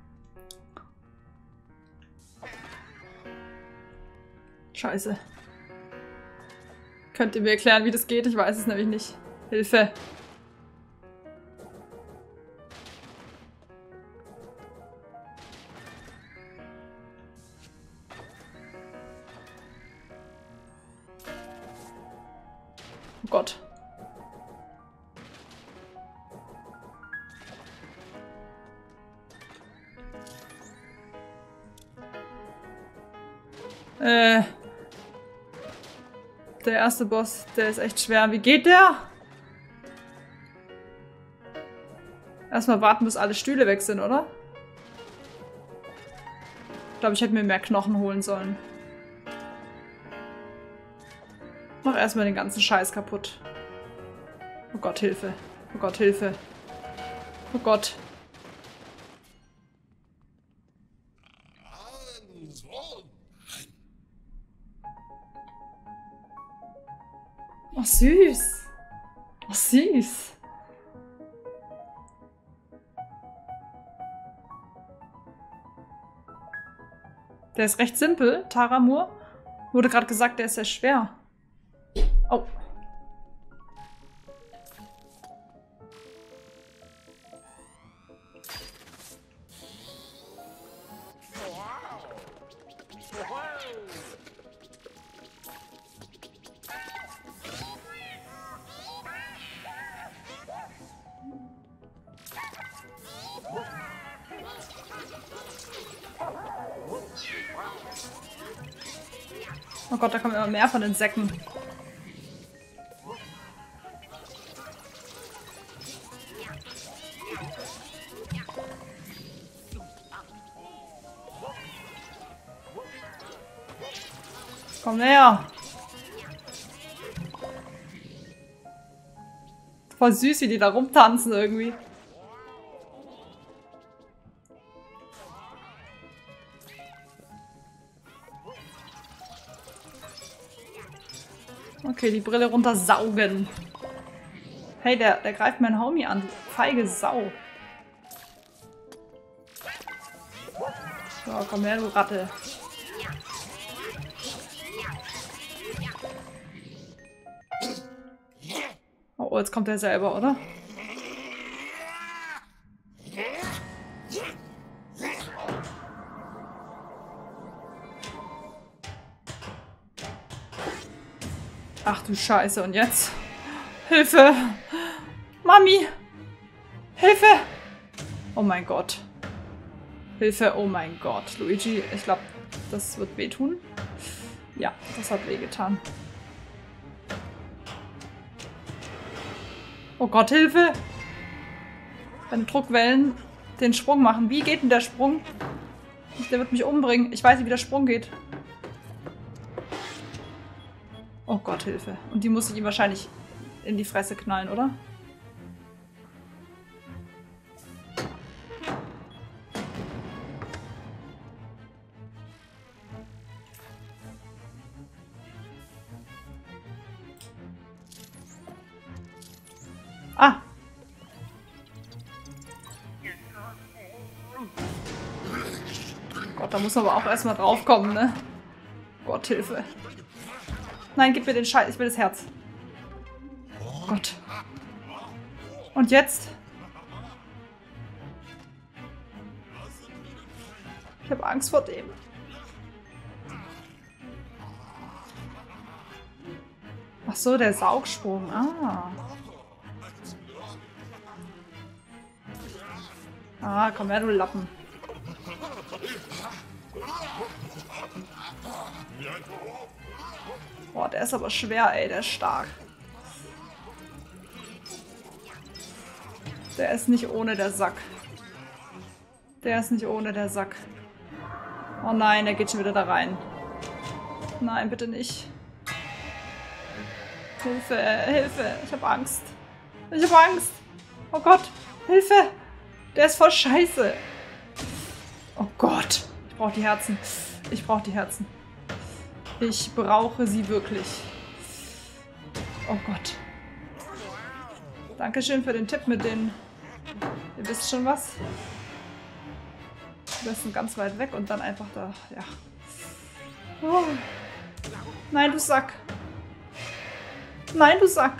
A: Scheiße. Könnt ihr mir erklären, wie das geht? Ich weiß es nämlich nicht. Hilfe. Oh Gott. Der erste Boss, der ist echt schwer. Wie geht der? Erstmal warten, bis alle Stühle weg sind, oder? Ich glaube, ich hätte mir mehr Knochen holen sollen. Mach erstmal den ganzen Scheiß kaputt. Oh Gott, Hilfe. Oh Gott, Hilfe. Oh Gott. Oh, süß. Oh, süß. Der ist recht simpel, Taramur. Wurde gerade gesagt, der ist sehr schwer. Oh. Oh Gott, da kommen immer mehr von den Säcken. Komm her! Voll süß, wie die da rumtanzen irgendwie. Okay, die Brille runtersaugen. Hey, der greift meinen Homie an, du feige Sau. So, komm her, du Ratte. Oh, jetzt kommt er selber, oder? Ach du Scheiße, und jetzt? Hilfe! Mami! Hilfe! Oh mein Gott. Hilfe, oh mein Gott. Luigi, ich glaube, das wird wehtun. Ja, das hat wehgetan. Oh Gott, Hilfe! Wenn Druckwellen den Sprung machen. Wie geht denn der Sprung? Der wird mich umbringen. Ich weiß nicht, wie der Sprung geht. Oh Gott, Hilfe. Und die muss ich ihm wahrscheinlich in die Fresse knallen, oder? Ah! Gott, da muss man aber auch erstmal draufkommen, ne? Gott, Hilfe. Nein, gib mir den Scheiß. Ich will das Herz. Gott. Und jetzt? Ich habe Angst vor dem. Ach so, der Saugsprung. Ah. Ah, komm her, du Lappen. Boah, der ist aber schwer, ey. Der ist stark. Der ist nicht ohne der Sack. Der ist nicht ohne der Sack. Oh nein, der geht schon wieder da rein. Nein, bitte nicht. Hilfe, Hilfe. Ich hab Angst. Ich hab Angst. Oh Gott, Hilfe. Der ist voll scheiße. Oh Gott. Ich brauche die Herzen. Ich brauche die Herzen. Ich brauche sie wirklich. Oh Gott. Dankeschön für den Tipp mit den... Ihr wisst schon was. Wir sind ganz weit weg und dann einfach da... Ja. Oh. Nein, du Sack. Nein, du Sack.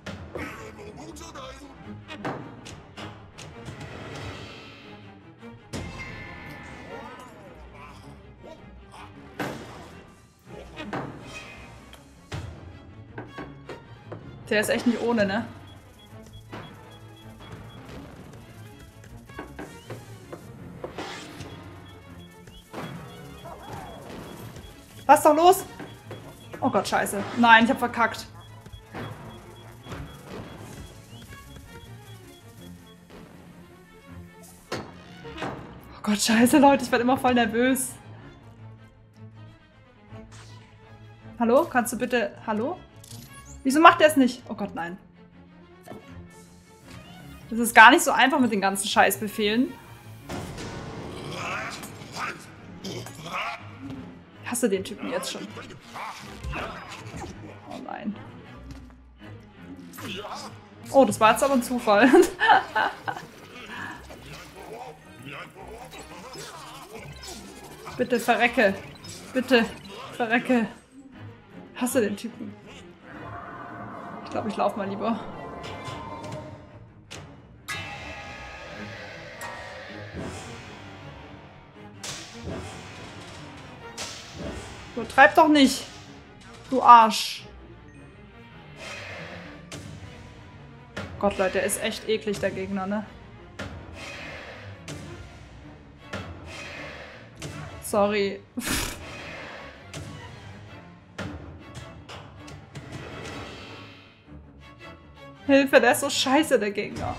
A: Der ist echt nicht ohne, ne? Lass doch los! Oh Gott, scheiße. Nein, ich hab verkackt. Oh Gott, scheiße, Leute. Ich werde immer voll nervös. Hallo? Kannst du bitte... Hallo? Wieso macht er es nicht? Oh Gott, nein. Das ist gar nicht so einfach mit den ganzen Scheißbefehlen. Ich hasse den Typen jetzt schon. Oh nein. Oh, das war jetzt aber ein Zufall. Bitte verrecke. Bitte verrecke. Ich hasse den Typen. Ich glaube, ich laufe mal lieber. So, treib doch nicht. Du Arsch. Gott, Leute, der ist echt eklig, der Gegner, ne? Sorry. Hilfe, der ist so scheiße, der Gegner.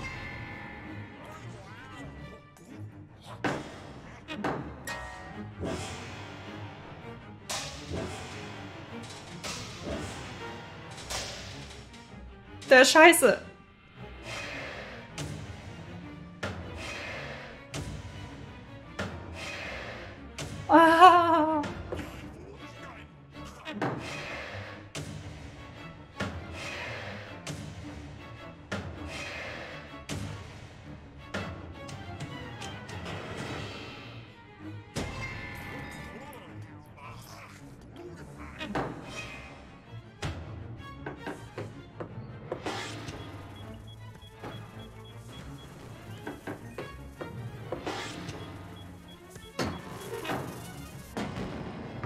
A: Der ist scheiße. Ah.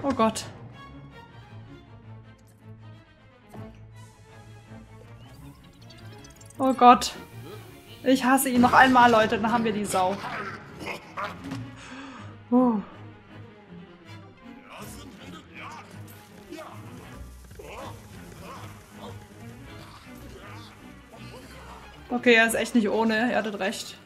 A: Oh Gott. Oh Gott. Ich hasse ihn noch einmal, Leute. Dann haben wir die Sau. Okay, er ist echt nicht ohne. Ihr hattet recht.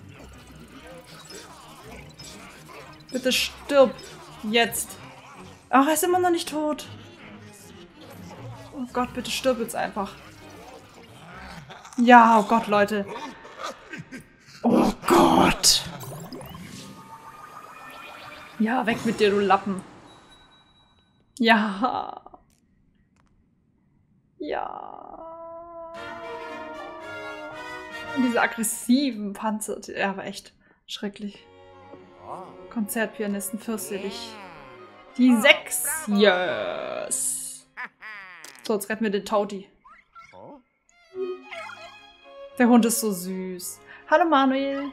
A: Bitte stirb. Jetzt. Ach, er ist immer noch nicht tot. Oh Gott, bitte stirb jetzt einfach. Ja, oh Gott, Leute. Oh Gott. Ja, weg mit dir, du Lappen. Ja. Ja. Diese aggressiven Panzer. Ja, aber echt schrecklich. Konzertpianisten fürchterlich. Die 6. Yes. So, jetzt retten wir den Tauti. Der Hund ist so süß. Hallo Manuel.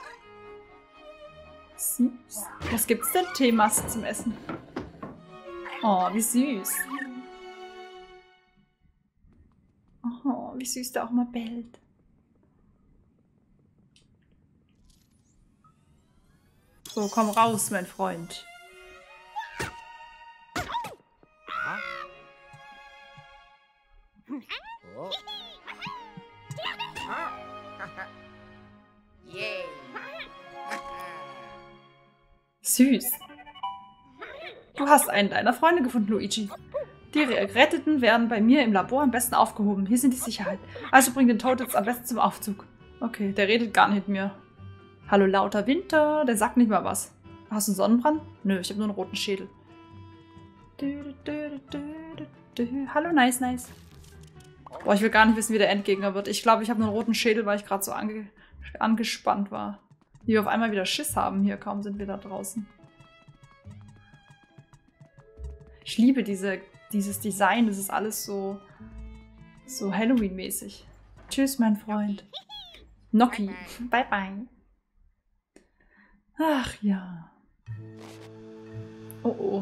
A: Süß. Was gibt's denn? Teemasse zum Essen. Oh, wie süß. Oh, wie süß der auch mal bellt. So, komm raus, mein Freund. Süß. Du hast einen deiner Freunde gefunden, Luigi. Die Geretteten werden bei mir im Labor am besten aufgehoben. Hier sind die Sicherheit. Also bring den Toad jetzt am besten zum Aufzug. Okay, der redet gar nicht mit mir. Hallo lauter Winter, der sagt nicht mal was. Hast du einen Sonnenbrand? Nö, ich habe nur einen roten Schädel. Hallo Nice Nice. Boah, ich will gar nicht wissen, wie der Endgegner wird. Ich glaube, ich habe nur einen roten Schädel, weil ich gerade so angespannt war. Wie wir auf einmal wieder Schiss haben hier. Kaum sind wir da draußen. Ich liebe dieses Design. Das ist alles so Halloween-mäßig. Tschüss, mein Freund. Noki. Bye, bye. Ach ja. Oh oh.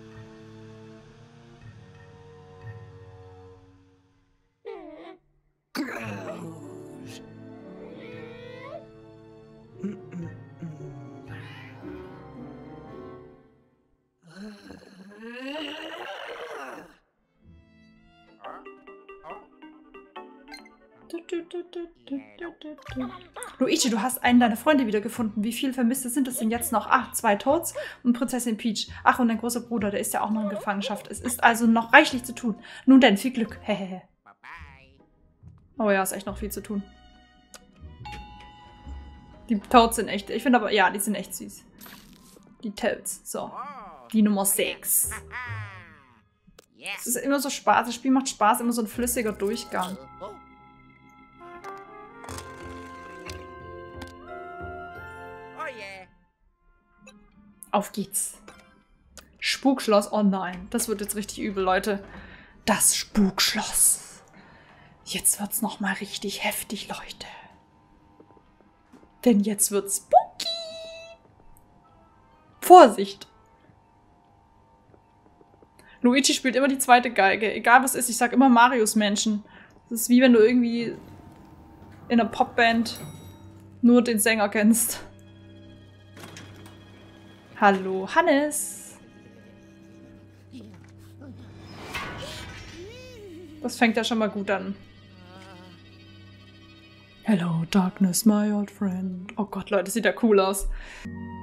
A: Luigi, du hast einen deiner Freunde wiedergefunden. Wie viele Vermisste sind es denn jetzt noch? Ach, 2 Toads und Prinzessin Peach. Ach, und dein großer Bruder, der ist ja auch noch in Gefangenschaft. Es ist also noch reichlich zu tun. Nun denn, viel Glück. Hehehe. Oh ja, ist echt noch viel zu tun. Die Toads sind echt, ich finde aber, ja, die sind echt süß. Die Toads, so. Die Nummer 6. Es ist immer so Spaß, das Spiel macht Spaß, immer so ein flüssiger Durchgang. Auf geht's. Spukschloss, oh nein, das wird jetzt richtig übel, Leute. Das Spukschloss. Jetzt wird's nochmal richtig heftig, Leute. Denn jetzt wird's spooky. Vorsicht. Luigi spielt immer die zweite Geige. Egal was ist, ich sag immer Marius Menschen. Das ist wie wenn du irgendwie in einer Popband nur den Sänger kennst. Hallo, Hannes. Das fängt ja schon mal gut an. Hello, Darkness, my old friend. Oh Gott, Leute, das sieht ja cool aus.